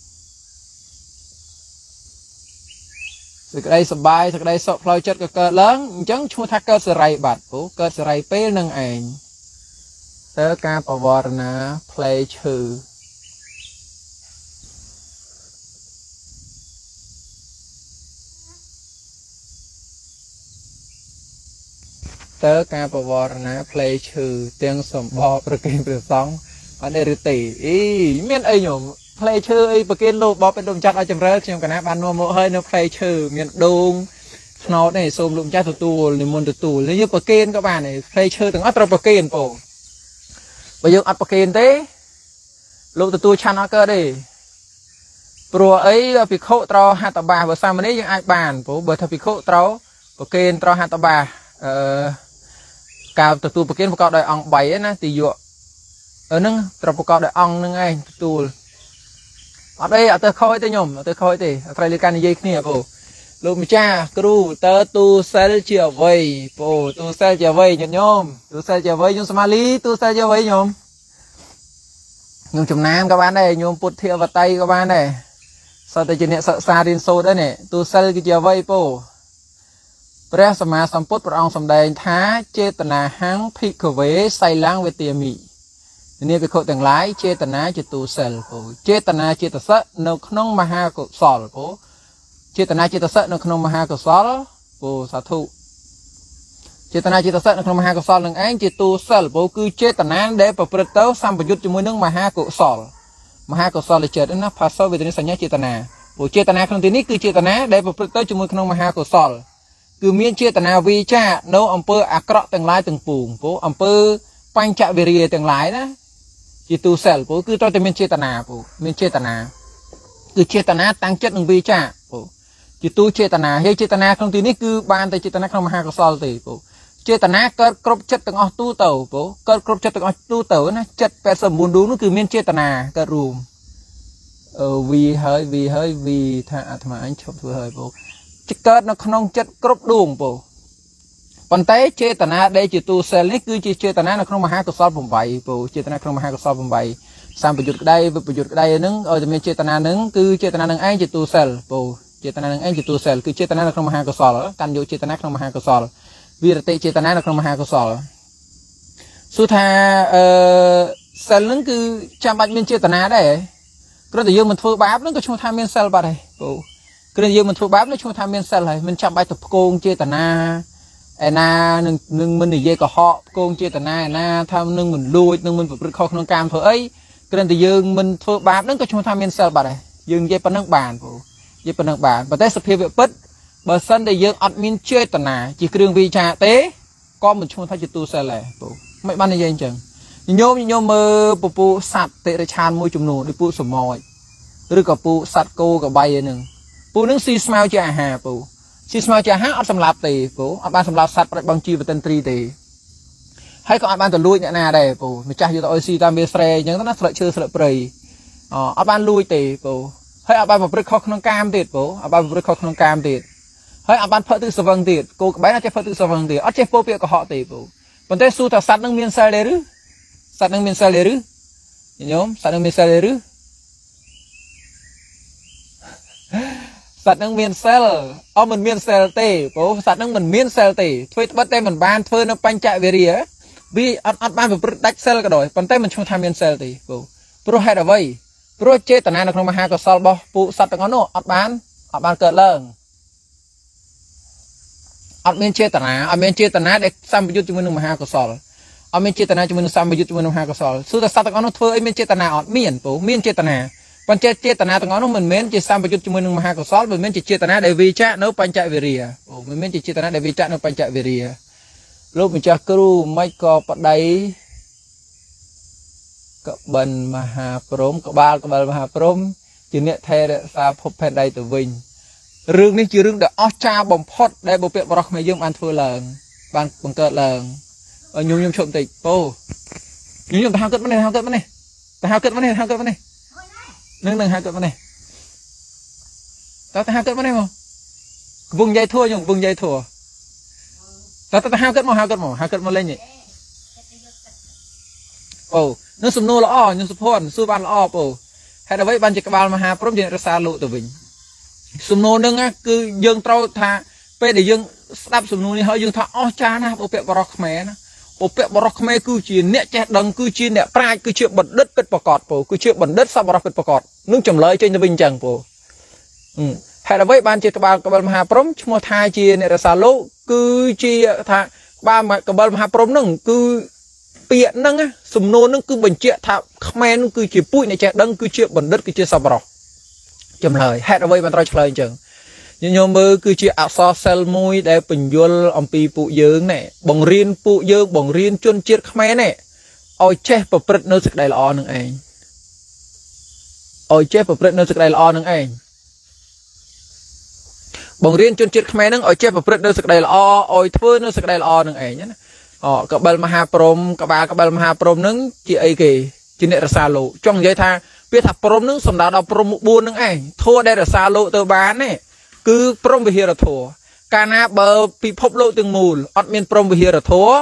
សេចក្តីសុបាយសេចក្តីសុខផ្លូវចិត្តក៏កើតឡើងអញ្ចឹងឈ្មោះថាកើតសេរីបាត់ពូកើតសេរីពេលនឹងឯងតើការបវរណាផ្លែឈើតើការប្រវត្តិណាផ្លេឈឺទាំងសម្បកប្រគេនព្រះសង្ឃអត់ទេឬទេអីមានអីញោមផ្លេឈើអីប្រគេនលោកបបเป็นដូនចាត់ឲ្យចម្រើនខ្ញុំកណាបាននាំមកហើយនៅផ្លេឈើមានដូងថ្នោតនេះសូមលោកចាស់ទទួលនិមន្តទទួលហើយយើងប្រគេនក៏បានដែរផ្លេឈើទាំងអត់ត្រូវប្រគេនពោបើយើងអត់ប្រគេនទេលោកទទួលឆាន់អត់កើតទេព្រោះអីភិក្ខុត្រូវហត្ថបាសបើសាមណេរយើងអាចបានព្រោះបើថាភិក្ខុត្រូវប្រគេនត្រូវហត្ថបាសអឺការទទួលប្រគេនប្រកបដោយអង្គបីណាទីយកហ្នឹងត្រូវប្រកបដោយអង្គហ្នឹងឯងទទួលអត់អីអត់ទៅខូចទេញោមអត់ទៅខូចទេអត់ត្រូវលើការនិយាយគ្នាពូលោកម្ចាស់គ្រូតើទូសិលជាអ្វីពូទូសិលជាអ្វីញាតិញោមទូសិលជាអ្វីញោមសមាលីទូសិលជាអ្វីញោមញោមចំណានក៏បានដែរញោមពុទ្ធិអវតីក៏បានដែរសតតែជាអ្នកសិក្សារៀនសូត្រដែរនេះទូសិលគឺជាអ្វីពូព្រះសម្មាសម្ពុទ្ធព្រះអង្គសម្ដែងថាចេតនាហੰភិក្ខវេសៃឡាំងវេទាមិនេះភិក្ខុទាំងឡាយចេតនាជាទូសិលពូចេតនាចេតសិកនៅក្នុងមហាកុសលពូចេតនាចេតសិកនៅក្នុងមហាកុសលពូសាធុចេតនាចេតសិកនៅក្នុងមហាកុសលនឹងឯងជាទូសិលពូគឺចេតនាដែលប្រព្រឹត្តទៅសម្បយុទ្ធជាមួយនឹងមហាកុសលមហាកុសលចិត្តណាផាសោវេទនិសញ្ញាចេតនាពូចេតនាក្នុងទីនេះគឺចេតនាដែលប្រព្រឹត្តទៅជាមួយក្នុងមហាកុសលគឺមានចេតនាវិចារនៅអំពើអាក្រក់ទាំងឡាយទាំងពួងពូអំពើបញ្ចវិរិយទាំងឡាយណាជាទូសិលពូគឺត្រូវតែមានចេតនាពូមានចេតនាគឺចេតនាតាំងចិត្តនឹងវិចារពូជាទូចេតនាហើយចេតនាក្នុងទីនេះគឺបានតែចេតនាក្នុងមហាកុសលទេពូចេតនាកើតគ្រប់ចិត្តទាំងអស់ទូទៅពូកើតគ្រប់ចិត្តទាំងអស់ទូទៅណាចិត្តแปดสิบสี่ដួងនោះគឺមានចេតនាកើតរួមអឺវីហើយវីហើយវីថាអាត្មាអញឈប់ធ្វើហើយពូកើតនៅក្នុងចិត្តគ្រប់ដួងពូប៉ុន្តែចេតនាដែលជាទូសិលនេះគឺជាចេតនានៅក្នុងមហាកុសលeightពូចេតនាក្នុងមហាកុសលeightសម្បយុទ្ធក្តីវិបយុទ្ធក្តីហ្នឹងឲ្យតែមានចេតនាហ្នឹងគឺចេតនានឹងឯងជាទូសិលពូចេតនានឹងឯងជាទូសិលគឺចេតនានៅក្នុងមហាកុសលកាន់យកចេតនាក្នុងមហាកុសលវិរតិចេតនានៅក្នុងមហាកុសលសួរថាអឺសិលហ្នឹងគឺចាំបាច់មានចេតនាដែរគ្រាន់តែយើងមិនធ្វើបាបហ្នឹងក៏ឈ្មោះថាមានសិលបាត់ហើយពូគ្រាន់តែយើងមិនធ្វើបាបហ្នឹងឈ្មោះថាមានសិលហើយមិនចាំបាច់ទៅផ្គងចេតនាឯណានឹងនឹងមិននិយាយកុហកផ្គងចេតនាឯណាថានឹងមិនលួចនឹងមិនប្រព្រឹត្តខុសក្នុងកាមធ្វើអីគ្រាន់តែយើងមិនធ្វើបាបហ្នឹងក៏ឈ្មោះថាមានសិលបាត់ហើយយើងនិយាយប៉ុណ្្នឹងបានពូនិយាយប៉ុណ្្នឹងបានប៉ុន្តែសភាវៈពិតបើសិនតែយើងអត់មានចេតនាជាគ្រឿងវិចារទេក៏មិនឈ្មោះថាជាទូសិលដែរពូមិនបាននិយាយអញ្ចឹងញោមញោមមើលពពូសត្វតិរិឆានមួយចំនួនដូចពូសមោចឬក៏ពូសត្វគោក្របីហ្នឹងពូនឹងស៊ីស្មៅជាអាហារពូស៊ីស្មៅជាអាហារអត់សម្លាប់ទេពូអត់បានសម្លាប់សត្វប្រតិបត្តិជីវតិនត្រីទេហើយក៏អត់បានទៅលួចអ្នកណាដែរពូម្ចាស់យកទៅអុយស៊ីតាមវាស្រែអញ្ចឹងណាស្លឹកឈើស្លឹកព្រៃអអត់បានលួចទេពូហើយអត់បានប្រព្រឹត្តខុសក្នុងកាមទៀតពូអត់បានប្រព្រឹត្តខុសក្នុងកាមទៀតហើយអត់បានផឹកទឹកស្វឹងទៀតគោក្បែរអត់ចេះផឹកទឹកស្វឹងទៀតអត់ចេះពោពាក្យកុហកទេពូប៉ុន្តែសួរថាសត្វនឹងមានសិលដែរឬសត្វនឹងមានសិលដែរឬញោមសត្វនឹងមានសិលដែរឬសត្វនឹងមានសិលអត់មិនមានសិលទេព្រោះសត្វនឹងមិនមានសិលទេធ្វើត្បិតតែមិនបានធ្វើនៅបញ្ចវិរិយវាអត់អត់បានប្រព្រឹត្តដាច់សិលក៏ដោយប៉ុន្តែមិនឈ្មោះថាមានសិលទេព្រោះព្រោះហេតុអ្វីព្រោះចេតនានៅក្នុងមហាកុសលរបស់ពួកសត្វទាំងអស់នោះអត់បានអត់បានកើតឡើងអត់មានចេតនាអត់មានចេតនាដែលសម្បយុទ្ធជាមួយនឹងមហាកុសលអត់មានចេតនាជាមួយនឹងសម្បយុទ្ធជាមួយនឹងមហាកុសលសួរថាសត្វទាំងអស់នោះធ្វើអីមានចេតនាអត់មានព្រោះមានចេតនាប៉ុន្តែចេតនាទាំងអស់នោះមិនមែនជាសម្បយុទ្ធជាមួយនឹងមហាកុសលមិនមែនជាចេតនាដែលវិចារនៅបញ្ចវិរិយអូមិនមែនជាចេតនាដែលវិចារនៅបញ្ចវិរិយលោកម្ចាស់គ្រូមិនក៏បដៃកបិនមហាព្រំក្បាលក្បាលមហាព្រំជាអ្នកថែរក្សាភពផែនដីទៅវិញរឿងនេះជារឿងដែលអស្ចារ្យបំផុតដែលបុព្វបុរសខ្មែរយើងបានធ្វើឡើងបានបង្កើតឡើងញោមញោមឈប់បន្តិចពោញោមញោមទៅហៅគិតមកនេះហៅគិតមកនេះទៅហៅគិតមកនេះហៅគិតមកនេះនឹងនឹងហៅគិតមកនេះតើទៅហៅគិតមកនេះមកកំពុងនិយាយធัวញោមកំពុងនិយាយធัวតើទៅហៅគិតមកហៅគិតមកហៅគិតមកលេងនេះអូនឹងសំណួរល្អញោមសុភ័ណ្ឌសួរបានល្អពោហេតុអ្វីបានជាក្បាលមហាព្រំជារក្សាលោកទៅវិញសំណួរនឹងគឺយើងត្រូវថាពេលដែលយើងស្ដាប់សំណួរនេះហើយយើងថាអស្ចារ្យណាស់បុព្វបុរសខ្មែរណាបុព្វបុរសខ្មែរគឺជាអ្នកចេះដឹងគឺជាអ្នកប្រាជ្ញគឺជាបណ្ឌិតពិតប្រាកដពោគឺជាបណ្ឌិតសប្បុរសពិតប្រាកដនឹងចម្លើយចេញទៅវិញអញ្ចឹងពោហេតុអ្វីបានជាក្បាលក្បាលមហាព្រំឈ្មោះថាជាអ្នករក្សាលោកគឺជាថា ba mà cái bờ mà prom nâng cứ bịa nâng á sum nô nâng cứ bình chia thà khmer nâng cứ chia bụi này chè đăng cứ chia bẩn đất cứ chia sập rọ chấm lời hết ở đây bạn trai lời chừng nhưng nhôm mơ cứ chia áo so sel mui để bình yual ông pi phụ dương này bằng riêng phụ dương bằng riêng chuyên chia khmer này ôi che bật bật nơi sực đầy lọ nâng anh ôi che bật bật nơi sực đầy lọ nâng anh bằng riêng chuyên chia khmer nâng ôi che bật bật nơi sực đầy lọ ôi thưa nơi sực đầy lọ nâng anh nhé họ các bel maha prom các ba các bel maha prom nâng chị ấy kì chị này là xa lộ trong giấy tha biết thà prom nâng sầm đào đào prom buôn nâng anh thua đây là xa lộ tờ bán này cứ prom về là thua cana bờ bị phốp lộ từng mùn admin prom về là thua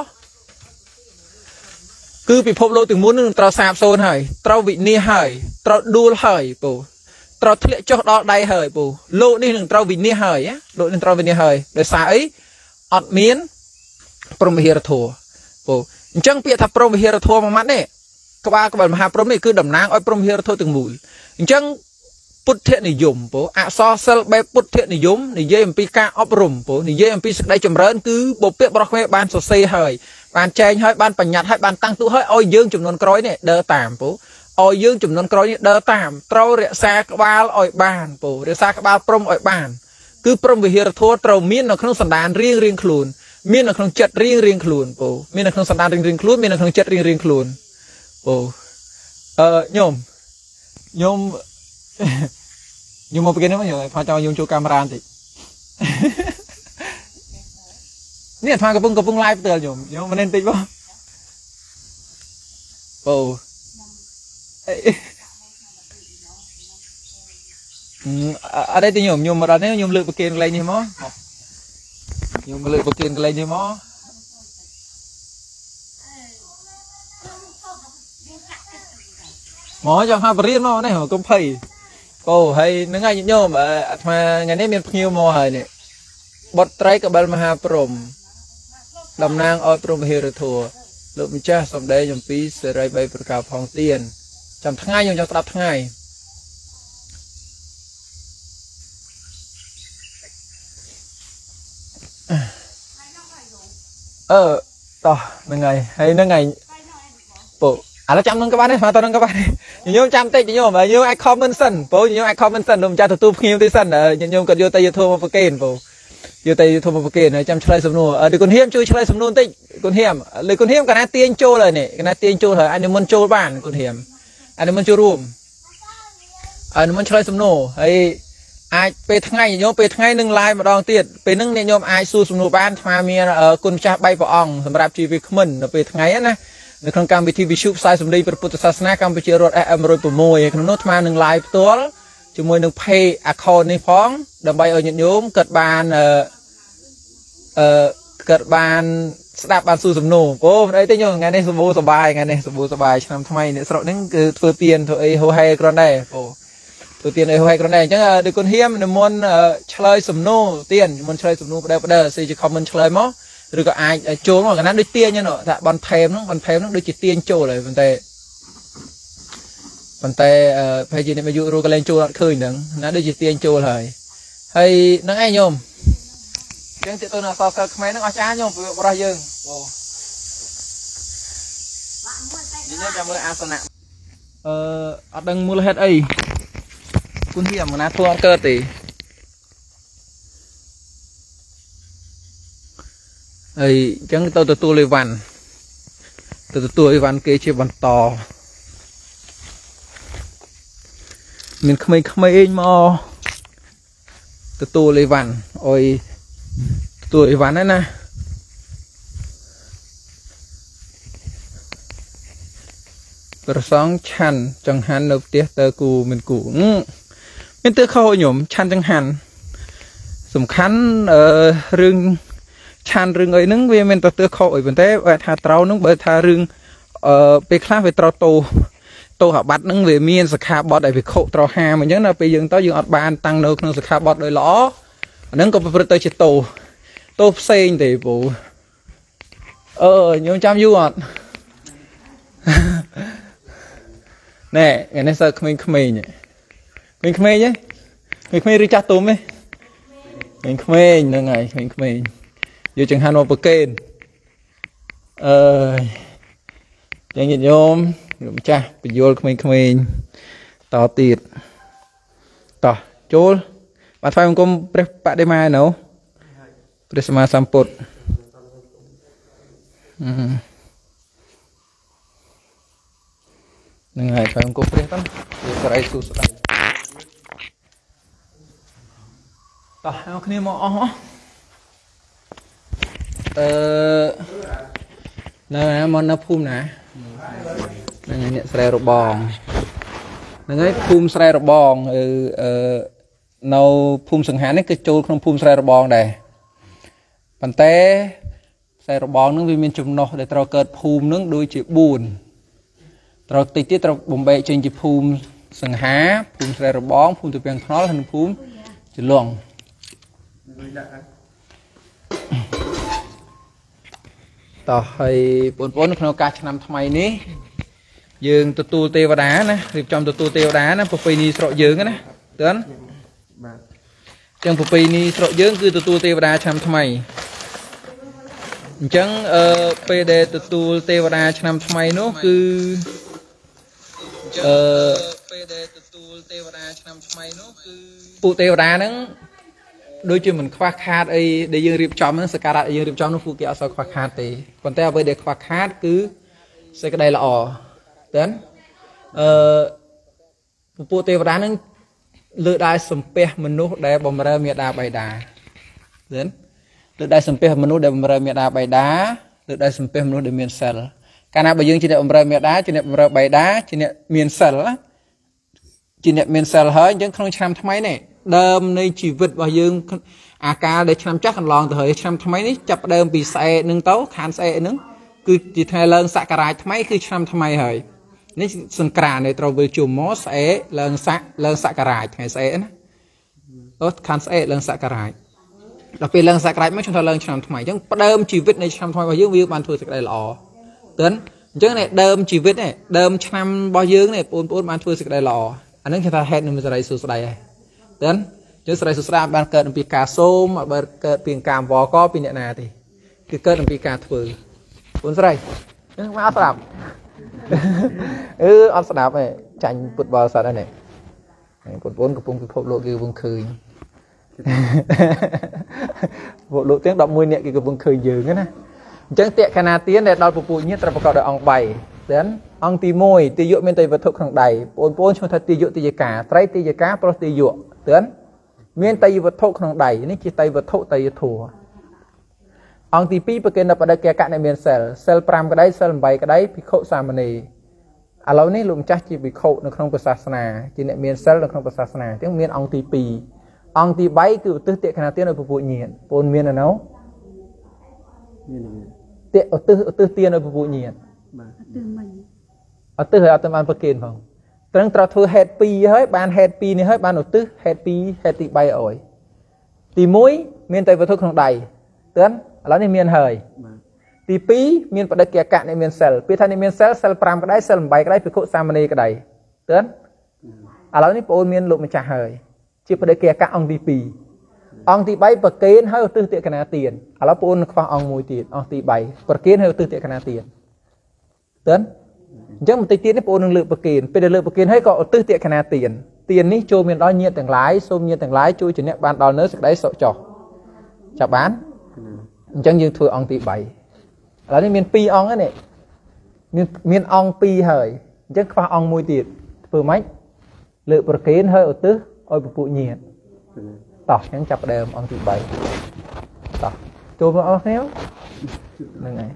cứ bị phốp lộ từng mùn nâng trao sạp xôn hời trao vị ni hời trao đua hời bù trao thiệt cho đó đây hời bù lộ đi nâng trao vị ni hời á lộ nâng trao vị ni hời để xa ấy admin prom về là thua bù chẳng biết thà prom về là thua mà mắt này các ba các bạn mà prom này cứ đầm nang ở prom về là thua từng mùn chẳngพุทธนิยมปูอักษรเซลแบบพุทธนิยมนิยมปีกาอบรมปูนิยมปีสกได้จำเริญคือบุพเพบรอกเมบานโซเซ่เฮยบานแจงเฮยบานปัญญาเฮยบานตั้งตัวเฮยอ้อยยืงจำนวนกร้อยเนี่ยเดินตามปูอ้อยยืงจำนวนกร้อยเนี่ยเดินตามเต้าเรียซากบาลอ้อยบานปูเรียซากบาลพรมอ้อยบานคือพรมวิหารทัวเต้ามีนในขนมสันดานเรียงเรียงคลูนมีนในขนมจัดเรียงเรียงคลูนปูมีนในขนมสันดานเรียงเรียงคลูนมีนในขนมจัดเรียงเรียงคลูนปูเออโยมโยมnhưng mà cái nó mới rồi, phải cho dùng cho camera thì, nè thoa cái bung cái bung live từ nhổm, nhưng mà nên tính không? Ồ, ở đây thì nhổm nhổm mà đó nếu nhổm lựa bậc kiên lên như mó, nhổm lựa bậc kiên lên như mó, mó cho hai bờ riêng mó này hả công thầy. Ồ hay nó ngay nhôm mà mà ngày nay miền nhiều mò hời này bật trái cả bal maha prom đầm nang oi prom hero thua lụm cha xong đây nhầm pí sợi ray bay bờ cào phong tiền chầm tháng ngày nhung cho tập tháng ngày ờ to nó ngày hay nó ngày bộ à nó chăm nâng các bạn đấy mà tao nâng các bạn đấy nhung chăm tết nhung mà nhung ai common sense bố nhung ai common sense đồng cha tụi tôi nhiều tây sense ở nhung còn vô tây vô thua một cái bố vô tây vô thua một cái này chăm chơi sầm nua ở đi con hiếm chơi chơi sầm nua tết con hiếm lấy con hiếm cả na tiên trôi rồi này cái na tiên trôi rồi anh em muốn trôi bản con hiếm anh em muốn trôi room anh muốn chơi sầm nua hay ai về tháng ngày nhung về tháng ngày nâng like mà đòn tiền về nâng này nhung ai su sầm nua ban mà mi ở con cha bay vào ong sầm rạp chi việc mình về tháng ngày á nèในครั้งการไปที่วิชุไซสมดีประพุทธศาสนาการไปเจริญแอมรอยปุ่มมวยขนมโน้ตมาหนึ่งลายตัวจมวยหนึ่งเพย์อะคอนในฟ้องดำใบเออหยุดโยมเกิดบานเอ่อเอ่อเกิดบานสตาร์บานสูสมโนโอ้ไอ้เต้ยงานในสมบูรณ์สบายงานในสมบูรณ์สบายทำทำไมเนี่ยสระนั่นคือตัวเตียนตัวไอโฮไฮกรอนได้โอ้ตัวเตียนไอโฮไฮกรอนได้จังเด็กคนเฮียมในมวลเอ่อเฉลยสมโนเตียนมวลเฉลยสมโนประเดี๋ยวประเดี๋ยวสิจะคอมเมนต์เฉลยมั้งหรือก็อายโจมกันนั้นด้วยเตี้ยเนี่ยเนาะแต่บอลเพมนั่งบอลเพมนั่งด้วยจิตเตี้ยโจเลยบอลเตะบอลเตะเอ่อพายจีนมาอยู่รูกันเล่นโจนัดคืนหนึ่งนั่นด้วยจิตเตี้ยโจเลยให้นั่งไอ้โยมยังติดตัวน่ะสอบสอบทำไมนั่งอาจารย์โยมไปบริยังโอ้ยินดีจะมืออาสนะเอ่ออัดดังมือเฮ็ดไอ้คุณเฮียมนะทัวร์เกิดตีไอ้จังตัวตัวตัวเลยวันตัวตัวตัววันเกจิวันต่อมันขมิ้นขมิ้นเองมอตัวตัวเลยวันโอ้ยตัวเลยวันนั่นนะประสองชั้นจังหันเราเตี้ยเตอกูมันกูมันเตอเข้าหยุ่มชั้นจังหันสำคัญเอ่อเรื่องชันเรื่องไอ้นึงเวียนตัวเตือเขาไอ้เป็นเต้ว่าถ้าเรานึงเบอร์ถ้าเรื่องเอ่อไปคลาไปเราโตโตหาบัดนึงเวียมีนสคาบอดไอ้ไปโคตรหาเหมือนยังน่ะไปยังต้อยังอัดบานตั้งเนื้อนึงสคาบอดโดยล้ออันนั้นก็เป็นตัวจิตโตโตเซ็งแต่ปูเออยังจำอยู่อ่ะเนี่ยอย่างนี้สักไม่ไม่เนี่ยไม่ไม่เนี่ยไม่ไม่รู้จักตัวไหมไม่ไม่ยังไงไม่ไม่อยู่จังหันมาเปิดเกณฑ์អើយចឹងញាតិញោមលោកម្ចាស់បញ្យល់ក្មេងៗតទៀតតោះចូលបាទថ្វាយបង្គំព្រះបដិមានៅព្រះសម្មាសម្ពុទ្ធនឹងហើយថ្វាយបង្គំព្រះទៅជាសរិយសុស្ដីតោះเอาគ្នាមកអស់អស់អឺនៅណាមកនៅភូមិណាហ្នឹងហើយអ្នកស្រែរបងហ្នឹងហើយភូមិស្រែរបងអឺនៅភូមិសង្ហានេះគឺចូលក្នុងភូមិស្រែរបងដែរប៉ុន្តែស្រែរបងហ្នឹងវាមានចំណុះដែលត្រូវកើតភូមិហ្នឹងដូចជាបួនត្រូវតិចទៀតត្រូវបំបែកចេញជាភូមិសង្ហាភូមិស្រែរបងភូមិទូពាំងថ្នល់ហើយភូមិជលង់តោះហើយបងប្អូនក្នុងការឆ្នាំថ្មីនេះយើងទទួលទេវតាណារៀបចំទទួលទេវតាណាប្រពៃណីស្រុកយើងណាតើបាទចឹងប្រពៃណីស្រុកយើងគឺទទួលទេវតាឆ្នាំថ្មីអញ្ចឹងអឺពេលដែលទទួលទេវតាឆ្នាំថ្មីនោះគឺអឺពេលដែលទទួលទេវតាឆ្នាំថ្មីនោះគឺពួកទេវតាហ្នឹងដូចជាមិនខ្វះខាតអីដែលយើងរៀបចំហ្នឹងសក្ការៈយើងរៀបចំនោះពួកគេអត់សូវខ្វះខាតទេប៉ុន្តែអ្វីដែលខ្វះខាតគឺសេចក្តីល្អតើអឺពួកទេវតាហ្នឹងលើកដែរសំពះមនុស្សដែលបំរើមេដាបៃតាឃើញលើកដែរសំពះមនុស្សដែលបំរើមេដាបៃតាលើកដែរសំពះមនុស្សដែលមានសិលកាលណាបើយើងជាអ្នកបំរើមេដាជាអ្នកបំរើបៃតាជាអ្នកមានសិលជាអ្នកមានសិលហើយអញ្ចឹងក្នុងឆ្នាំថ្មីនេះដើមនៃជីវិតរបស់យើងអាការដែលឆ្នាំចាស់កន្លងទៅហើយឆ្នាំថ្មីនេះចាប់ដើមពីស្អែកនឹងទៅខានស្អែកហ្នឹងគឺជាថ្ងៃឡើងសក្ការៈថ្មីគឺឆ្នាំថ្មីហើយនេះសង្ក្រាន្តនៃត្រូវវិលជុំមកស្អែកឡើងស័កឡើងសក្ការៈថ្ងៃស្អែកណាអូខានស្អែកឡើងសក្ការៈដល់ពេលឡើងសក្ការៈមកខ្ញុំថាឡើងឆ្នាំថ្មីអញ្ចឹងដើមជីវិតនៃឆ្នាំថ្មីរបស់យើងវាបានធ្វើសេចក្តីល្អទើនអញ្ចឹងនេះដើមជីវិតនេះដើមឆ្នាំរបស់យើងនេះបងប្អូនបានធ្វើសេចក្តីល្អអានឹងគេថាហេតុនឹងសេរីសួស្តីហើយតើយើងសេរីសួស្តីបានកើតអំពីការសូមអត់បានកើតពីការវកពីអ្នកណាទេគឺកើតអំពីការធ្វើបងស្រីហ្នឹងមកអត់ស្ដាប់អឺអត់ស្ដាប់ទេចាញ់ពុតបលសតហ្នឹងបងប្អូនកំពុងពិភពលោកគេកំពុងឃើញពួកលោកទាំងដប់មួយនាក់គេកំពុងឃើញយើងណាអញ្ចឹងតេខណាទានដែលដល់ពពួកញាតិត្រូវប្រកបដោយអង្គបីតែអង្គទីមួយទាយុមានតែវត្ថុក្នុងដៃបងប្អូនឈ្មោះថាទាយុទាយិកាត្រីទាយិកាប្រុសទាយុទើនមានតែវត្ថុក្នុងដៃនេះជាតែវត្ថុតែយធัวអង្គទីពីរប្រគេនដល់បដិគកៈដែលមានសិលសិលប្រាំក្តីសិលប្រាំក្តីភិក្ខុសាមណេរឥឡូវនេះលោកម្ចាស់ជាភិក្ខុនៅក្នុងពុទ្ធសាសនាជាអ្នកមានសិលនៅក្នុងពុទ្ធសាសនាទាំងមានអង្គទីពីរអង្គទីបីគឺឧទ្ទិសតេខណាទានឲ្យពពួកញាតិបងមាននៅនោះមានតេឧទ្ទិសឧទ្ទិសទានឲ្យពពួកញាតិបាទឧទ្ទិសមិនឧទ្ទិសឲ្យអត់ទៅបានប្រគេនផងត្រឹងត្រូវធ្វើហេតុពីរហើយបានហេតុពីរនេះហើយបានឧទ្ទិសហេតុពីរហេតុទីបីឲ្យទីមួយមានតែវត្ថុក្នុងដៃទើនឥឡូវនេះមានហើយទីពីរមានបដិគកៈអ្នកមានសិលពេលថាអ្នកមានសិលសិលប្រាំក្តីសិលប្រាំក្តីភិក្ខុសាមណេរក្តីទើនឥឡូវនេះបងអូនមានលោកម្ចាស់ហើយជាបដិគកៈអង្គទីពីរអង្គទីបីប្រគេនហើយឧទ្ទិសតេខណាទានឥឡូវបងអូនខ្វះអង្គមួយទៀតអង្គទីបីប្រគេនហើយឧទ្ទិសតេខណាទានទើនអញ្ចឹងបន្តិចទៀតនេះបងអូននឹងលើកប្រគេនពេលដែលលើកប្រគេនហើយក៏ឧទ្ទិសតេខណាទានទាននេះចូលមានដល់ញាតិទាំងឡាយសូមញាតិទាំងឡាយជួយជំនះបានដល់នៅសេចក្តីសុខចុះចាប់បានអញ្ចឹងយើងធ្វើអង្គទីបីឥឡូវនេះមានពីរអង្គហ្នឹងមានមានអង្គពីរហើយអញ្ចឹងខ្វះអង្គមួយទៀតធ្វើម៉េចលើកប្រគេនហើយឧទ្ទិសឲ្យពពួកញាតិតោះអញ្ចឹងចាប់ដើមអង្គទីបីតោះចូលមកអស់គ្នាហ្នឹងហើយ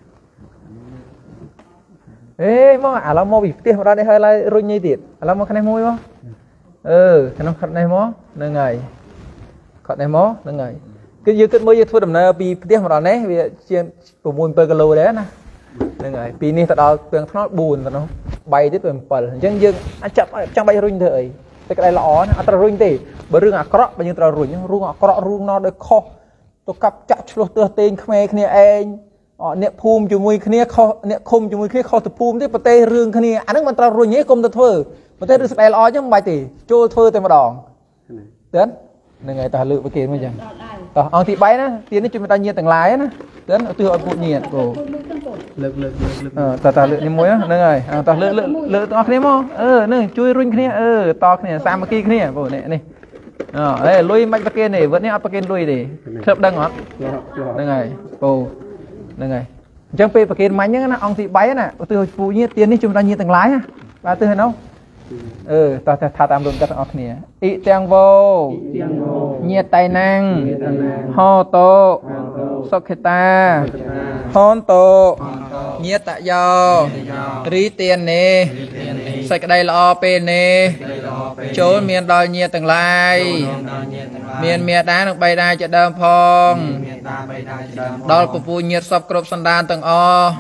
អេមកឥឡូវមកពីផ្ទះមកដល់នេះហើយឡើយរុញនេះទៀតឥឡូវមកខាងនេះមួយមកអឺក្នុងខាត់នេះមកហ្នឹងហើយខាត់នេះមកហ្នឹងហើយគឺយើងគិតមើលយើងធ្វើដំណើរពីផ្ទះមកដល់នេះវាជាង6 7គីឡូដែរណាហ្នឹងហើយពីនេះទៅដល់ពាំងថ្នល់4ទៅនោះ3ទៀតទៅ7អញ្ចឹងយើងអាចចាប់ចាំបាច់រុញធ្វើអីតែក្តីល្អណាអត់ត្រូវរុញទេបើរឿងអាក្រក់បើយើងត្រូវរុញរឿងអាក្រក់រឿងណោដោយខុសទៅកាប់ចាក់ឆ្លោះទើសតេងក្មេគ្នាឯងអ្នកភូមិជាមួយគ្នាខុសអ្នកឃុំជាមួយគ្នាខុសទៅភូមិទេប្រទេសរឿងគ្នាអាហ្នឹងមិនត្រូវរុញទេគុំទៅធ្វើប្រទេសរឿងស្ដីល្អអញ្ចឹងមិនបាច់ទេចូលធ្វើតែម្ដងទៅហ្នឹងហើយតោះលើកប្រគេនមកអញ្ចឹងតោះអង្គទីបីណាទាននេះជួយមកដល់ញាតិទាំងឡាយណាទៅឧទ្ទិសឲ្យពួកញាតិគោเลิกเลิกเลิกเลิกเออต่อต่อเลือกนี่มวยนะนั่งไงต่อเลือกเลือกเลือกต่อគ្នាមកเออนี่ជួយរុញគ្នាเออต่อគ្នាសាមគ្គីគ្នាបងនេះនេះអើលុយមិនប្រគេនទេវត្តនេះអត់ប្រគេនលុយទេធ្លាប់ដឹងអត់ហ្នឹងហើយបងហ្នឹងហើយអញ្ចឹងពេលប្រគេនមាញ់ហ្នឹងណាអង្គទីបីណាឧទ្ទិសពូញាទៀននេះជំរាញញាទាំងឡាយណាបាទទិសហ្នឹងអឺតោះតែថាតាមរួមกันទាំងអស់គ្នាអ៊ីទាំងវោញាតៃណាំងហោតោសុខេតាហនតោញាតយោរីទៀននេះសេចក្តីល្អពេលនេះចូលមានដល់ញាតទាំងឡាយមានមេដានិងបៃតាជាដើមផងដល់ពពុះញាតសពគ្រប់សន្តានទាំងអស់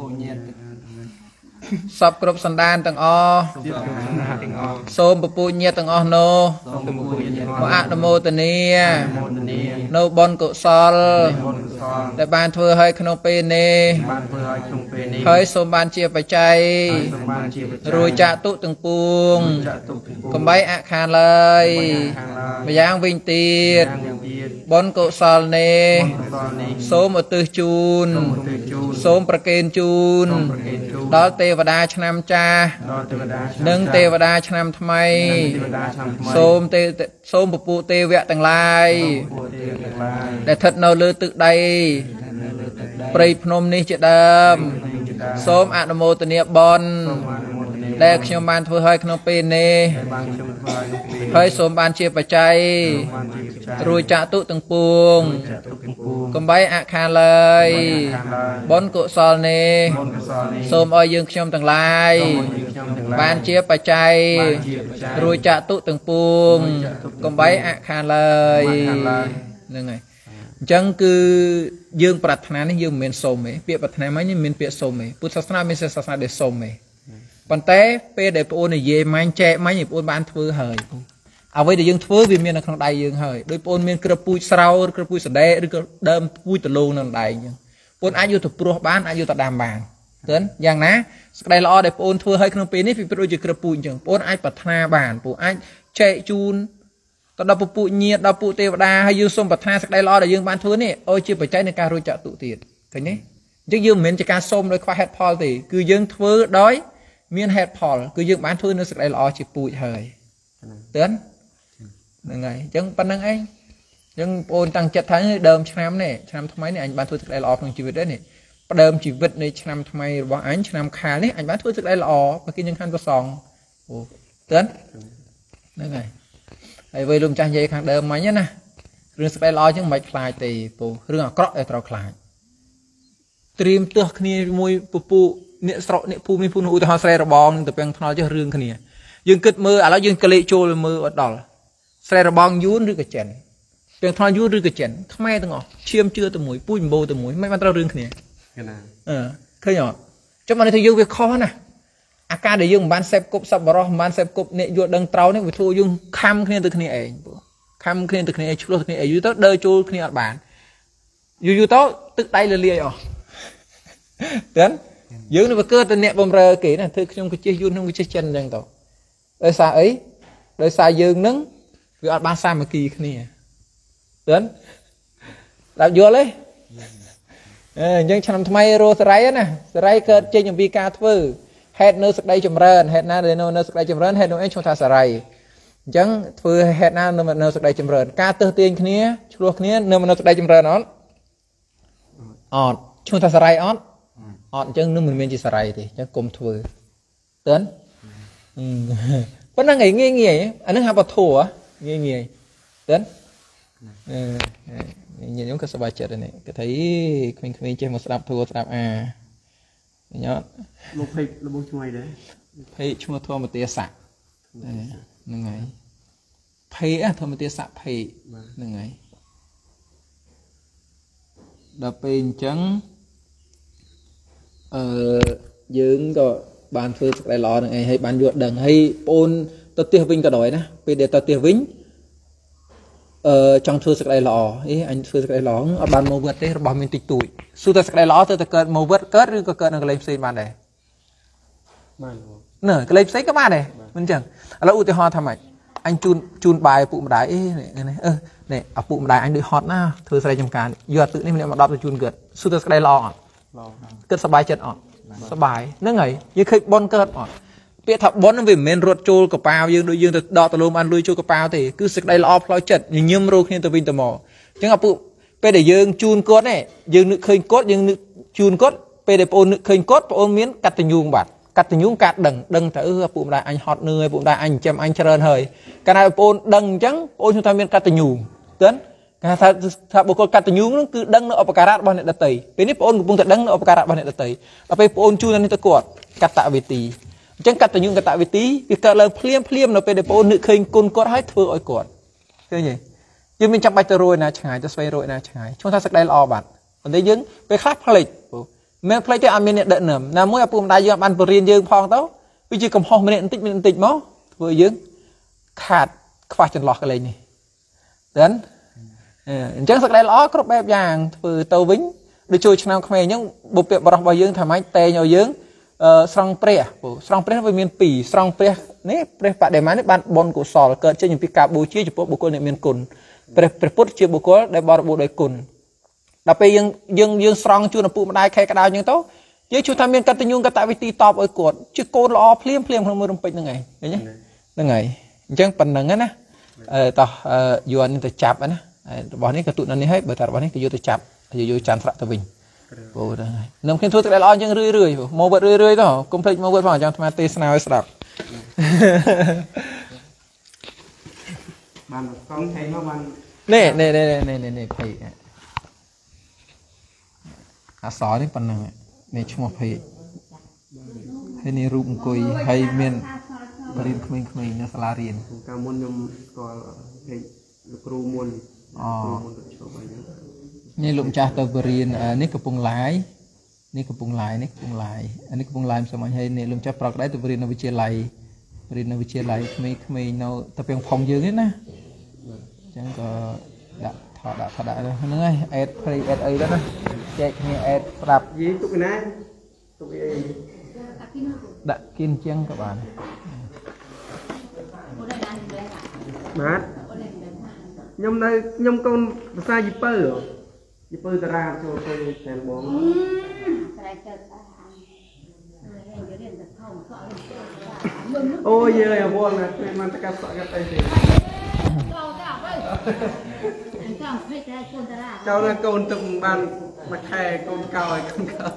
សពគ្រប់សន្តានទាំងអស់សូមពពុះញាតទាំងអស់នោះមកអនុមោទនានៅបុណ្យកុសលដែលបានធ្វើឲ្យក្នុងពេលនេះហើយសូមបានជាបច្ច័យរួចចាក់ទុទាំងពួងកំបីអខានឡើយម្យ៉ាងវិញទៀតបុណ្យកុសលនេះសូមឧទ្ទិសជូនសូមប្រគេនជូនដល់ទេវតាឆ្នាំចាស់និងទេវតាឆ្នាំថ្មីសូមទេសូមពពុះទេវៈទាំងឡាយដែលស្ថិតនៅលើទឹកដីព្រៃភ្នំនេះជាដើមសូមអនុមោទនាបុណ្យដែលខ្ញុំបានធ្វើឲ្យក្នុងពេលនេះហើយសូមបានជាបច្ច័យរួចចាក់ទុទាំងពួងកំបីអខានឡើយបុណ្យកុសលនេះសូមឲ្យយើងខ្ញុំទាំងឡាយបានជាបច្ច័យរួចចាក់ទុទាំងពួងកំបីអខានឡើយហ្នឹងហើយអញ្ចឹងគឺយើងប្រាថ្នានេះយើងមិនមែនសូមទេពាក្យប្រាថ្នាមកនេះមានពាក្យសូមទេពុទ្ធសាសនាមានសាសនាដែលសូមទេប៉ុន្តែពេលដែលប្អូននិយាយម៉ាញ់ចែកម៉ាញ់ប្អូនបានធ្វើហើយអ្វីដែលយើងធ្វើវាមាននៅក្នុងដៃយើងហើយដោយប្អូនមានក្រពូជស្រោឬក្រពូជសណ្ដែកឬក៏ដើមពូជដលងនៅដៃអញ្ចឹងប្អូនអាចយកទៅព្រោះបានអាចយកទៅដាំបានទើបយ៉ាងណាសក្តីល្អដែលប្អូនធ្វើឲ្យក្នុងពេលនេះវាដូចជាក្រពូជអញ្ចឹងប្អូនអាចប្រាថ្នាបានប្អូនអាចចែកជូនទៅដល់ពពុះញាតដល់ពួកទេវតាហើយយើងសូមប្រាថ្នាសក្តីល្អដែលយើងបានធ្វើនេះឲ្យជាបច្ច័យនៃការរួចចាក់ទុទៀតឃើញទេអញ្ចឹងយើងមិនមែនជាការសូមដោយខ្វះហេតុផលទេគឺយើងធ្វើដោយមានហេតុផលគឺយើងបានធ្វើនៅសក្តីល្អជាពូជហើយទើបហ្នឹងហើយអញ្ចឹងប៉ុណ្្នឹងឯងអញ្ចឹងបងអូនតាំងចិត្តថាដើមឆ្នាំនេះឆ្នាំថ្មីនេះអញបានធ្វើសក្តីល្អក្នុងជីវិតដែរនេះផ្ដើមជីវិតនៃឆ្នាំថ្មីរបស់អញឆ្នាំខាលនេះអញបានធ្វើសក្តីល្អបើគេយើងខានប្រសងអូទើបហ្នឹងហើយហើយវ័យលោកម្ចាស់និយាយខាងដើមមិញណារឿងស្ដីល្អចឹងមិនខ្លាចទេពូរឿងអាក្រក់តែត្រូវខ្លាចត្រៀមទោះគ្នាជាមួយពពុះអ្នកស្រុកអ្នកភូមិនេះភូមិឧទាហរណ៍ស្រែរបងនឹងទៅពេងថ្នល់ចេះរឿងគ្នាយើងគិតមើលឥឡូវយើងកលេចចូលមើលអត់ដល់ស្រែរបងយួនឬក៏ចិនពេងថ្នល់យួនឬក៏ចិនខ្មែរទាំងអស់ឈាមជឿទៅមួយពូជម្បូរទៅមួយមិនបានត្រូវរឿងគ្នាណាអឺឃើញអត់ចាំមកនេះថាយើងវាខុសណាអាការដែលយើងមិនបានសេពគប់សប្បុរសមិនបានសេពគប់អ្នកយល់ដឹងត្រូវនេះវាធ្វើយើងខំគ្នាទៅគ្នាឯងពូខំគ្នាទៅគ្នាឯងឆ្លោះគ្នាឯងយូរទៅដើរចូលគ្នាអត់បានយូរយូរទៅទឹកដៃលលាយអស់ទើបយើងនឹងវាកើតទៅអ្នកបំរើគេណាធ្វើខ្ញុំក៏ចេះយួនខ្ញុំក៏ចេះចិនអញ្ចឹងទៅដោយសារអីដោយសារយើងនឹងវាអត់បានសាមគ្គីគ្នាទើបដល់យល់ទេអឺអញ្ចឹងឆ្នាំថ្មីរស់សរៃណាសរៃកើតចេញអំពីការធ្វើហេតុនៅសក្តីចម្រើនហេតុណាដែលនៅនៅសក្តីចម្រើនហេតុនោះឯងឈ្មោះថាសរៃអញ្ចឹងធ្វើហេតុណានៅនៅសក្តីចម្រើនការទើសទាញគ្នាឆ្លោះគ្នានៅនៅសក្តីចម្រើនអត់អត់ឈ្មោះថាសរៃអត់អត់អញ្ចឹងនឹងមិនមានជាសរៃទេអញ្ចឹងកុំធ្វើទើបប៉ុណ្ណឹងឯងងាយងាយអានឹងហៅបធัวងាយងាយទើបអឺញញុំក៏សប្បាយចិត្តនេះគេថាក្មេងៗចេះមកស្ដាប់ធัวស្ដាប់អាញ៉ាំលោកភេកលោកឈ្មោះអីដែរភេកឈ្មោះធម្មតាស័កហ្នឹងហើយភេកធម្មតាស័កភេកហ្នឹងហើយដល់ពេលអញ្ចឹងអឺយើងក៏បានធ្វើសក្តីល្អនឹងឯងហើយបានយល់ដឹងហើយបងអូនទៅផ្ទះវិញក៏ដោយណាពេលដែលទៅផ្ទះវិញអឺចង់ធ្វើសក្តីល្អអីអញធ្វើសក្តីល្អអត់បានមកវត្តទេរបស់មានតិចតួចសួរតែសក្តីល្អទៅតែកើតមកវត្តកើតឬក៏កើតនៅកន្លែងផ្សេងបានដែរបានណ៎កន្លែងផ្សេងក៏បានដែរមិនអញ្ចឹងឥឡូវឧទាហរណ៍ថាម៉េចអញជូនជូនបាយពុកម្ដាយអីនេះអឺនេះឪពុកម្ដាយអញដូចហត់ណាធ្វើស្រែចម្ការយកទឹកនេះម្នាក់មកដប់ទៅជូនគាត់សួរតែសក្តីល្អអត់เกิดสบายจัดอ่อนสบายนั่นไงยังเคยบอลเกิดอ่อนเปียถับบอลนั่นเป็นเมนรถจูกับเปล่ายังโดยยังดอตะลุมอันลุยจูกับเปล่าแต่คือสึกได้รอบพลอยจัดยังยืมรูนี่ตัววินตัวหมอจังอ่ะปุ๊บไปเดี๋ยวยังจูนกดเนี่ยยังนึกเคยกดยังนึกจูนกดไปเดี๋ยวปนนึกเคยกดปนเมียนกัดตันยุงบัดกัดตันยุงกัดดังดังแต่เออปุ๊บได้อันฮอตเนื่อยปุ๊บได้อันจำอันเจริญเฮยการเอาปนดังจังปนชุนทำเมียนกัดตันยุงเตือนการถ้าถ้าบุคคลกัดตันยุงนั่นคือดังในอุปการะบ้านเนี่ยตะตีเป็นนี่ปนปุ่งแต่ดังในอุปการะบ้านเนี่ยตะตีเอาไปปนจูนนั่นตะกวดกัดตะวิตีจังกัดตันยุงกัดตะวิตีวิกาเลยเพลียมเพลียมเราไปเดี๋ยวปนนึกเคยกุนกดให้เธออ้อยกดคือไงยังมีจับใบจะโรยนะชายจะสไปโรยนะชายช่วงท้ายสักได้รอบัดคนได้ยังไปคลาดผลิตเมื่อผลิตจะอันนี้เนี่ยเดินหนึ่งน้ำมวยปุ่มได้ยังอันปริญญาพองเต้าวิจิกรรมห้องมันเนี่ยติดมันติดมั้งเพื่อยังขาดขวาจนหลอกอะไรนี่เดินจังสักได้รอครบแบบอย่างเพื่อเต้าวิ่งโดยช่วยชนะขมายยังบุปผาบรอยยังทำให้เตยเอายังสร้างเปรี้ยสร้างเปรี้ยไปมีปีสร้างเปรี้ยนี่เปรี้ยปะเดมันนี่บ้านบอลกุศลเกิดเช่นอย่างพิกาบูชีจุดบุคคลในเมียนกุลเปรี้ยเปรี้ยพุทธเชื่อบุคคลได้บริบูรณ์โดยกุลแต่ไปยังยังยังสร้างจุดนปูมาได้แค่กระดาษยังโตยังชุดทำเมียนกัตยุงกัตวิตีตอบไอ้กดชื่อโกนล้อเพลียมเพลียมของมือลงไปยังไงเห็นไหมยังไงจังปันหนึ่งนะเออต่อยวนจะจับนะบอกนี้กระตุ้นอันนี้ให้เบอร์ตัดบอกนี้ก็ยูจะจับยูยูจันทร์ตะวิงโอ้ได้น้ำขึ้นทั่วตะไลร้อนยังเรื่อยเรื่อยโมเบิดเรื่อยเรื่อยต่อกุมเพลย์โมเบิดผ่านจังธรรมะเตสนาไว้สลับมันกองไทยเมื่อวันเน่เน่เน่เน่เน่เน่เพย์อาสอนี่ปันหนึ่งในชั่วโมงเพย์ให้ในรูปกุยให้เมียนปริญญาขมิ้นในสลาเรียนการมนยมก็ให้ครูมนอ๋อนี่ลุงจ่าตัวบริเวณนี่กระปุงไหลนี่กระปุงไหลนี่กระปุงไหลอันนี้กระปุงไหลสมัยให้เนี่ยลุงจ่าปลอกได้ตัวบริเวณวิเชียร์ไหลบริเวณวิเชียร์ไหลขมิ้นขมิ้นเราตะเพียงพองยืนนี่นะจังก็ดักถอดดักถอดดักเลยนึกไงเอ็ดพรีเอ็ดเอ้ยแล้วนะแจกนี่เอ็ดปรับยี่ตุกนะตุกเอดักกินเชียงกับบ้านมายมได้ยมคนภาษาญี่ปุ่นเหรอญี่ปุ่นตราโชว์ไปแทนบ้องโอ้ยเยอะบ้องนะคือมันตะกับสกัดไปสิเจ้าเนี่ยโกนตึงบ้านมาแข่โกนเก่าไอ้โกนเก่า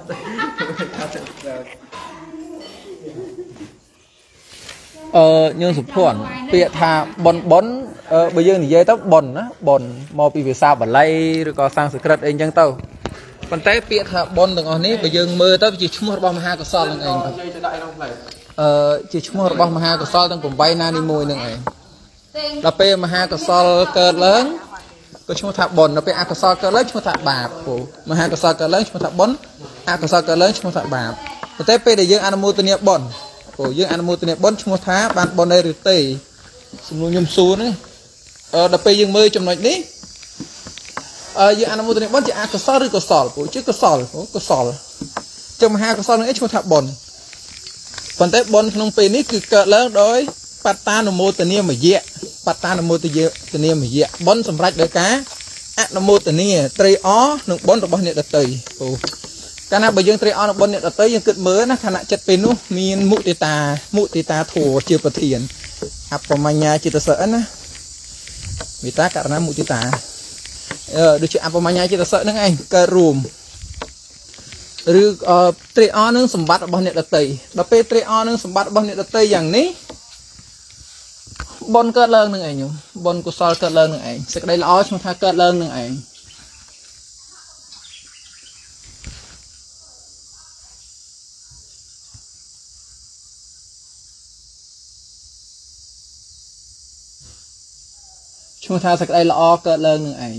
เออยังสุดผ่อนเปียทาบอลบอลเออbây giờ thì dây tóc bồn á bồn mò bị sao bẩn lay rồi có sang sự kết anh chẳng tao còn té ปียทาบอลtừng ở ní bây giờ mưa tao chỉ chung một bom hai cái sol từng anh ờ chỉ chung một bom hai cái sol từng cùng bay na đi môi từng anh là pe mà hai cái sol cỡ lớn có chung tháp bồn là pe hai cái sol cỡ lớn chung tháp bạc của mà hai cái sol cỡ lớn chung tháp bồn hai cái sol cỡ lớn chung tháp bạc còn té pe để dương ăn mua từ nhẹ bồn của dương ăn mua từ nhẹ bồn chung một tháp bàn bồn đây rồi tì sum nhum xuống đấy ờ đậpไปยังมือจำหน่อยนี้เออยังอันนั้นตัวนี้บอลจะอากระสอหรือกระสอลผมชื่อกระสอลผมกระสอลจะมาหากระสอลนี่ช่วยทับบอลผลแต่บอลขนมปีนี้คือเกิดแล้วโดยปัตตานโมตัวนี้มาเยอะปัตตานโมตัวเยอะตัวนี้มาเยอะบอลสำหรับเด็กกะอะนโมตัวนี้ตรีอ้อหนึ่งบอลตัวบอลเนี่ยตะตีโอ้การนั้นไปยังตรีอ้อหนึ่งบอลเนี่ยตะตียังเกิดมือนะขณะจัดเป็นนู้มีมุติตามุติตาโถเจียวประเทียนอัปปมัญญาจิตเสนนะมิตาการนั้นมุติตาเออดูชื่ออัปปมัญญาจิตเสนนั่งไงกระรูมหรือเอ่อตรีอ้อนึงสมบัติบอลเนี่ยตะตีเราไปตรีอ้อนึงสมบัติบอลเนี่ยตะตีอย่างนี้บอลเกิดเลิงหนึ่งไงอยู่บอลกุศลเกิดเลิงหนึ่งไงสักได้ล้อช่วงท้ายเกิดเลิงหนึ่งไงช่วงท้ายสักได้ล้อเกิดเลิงหนึ่งไง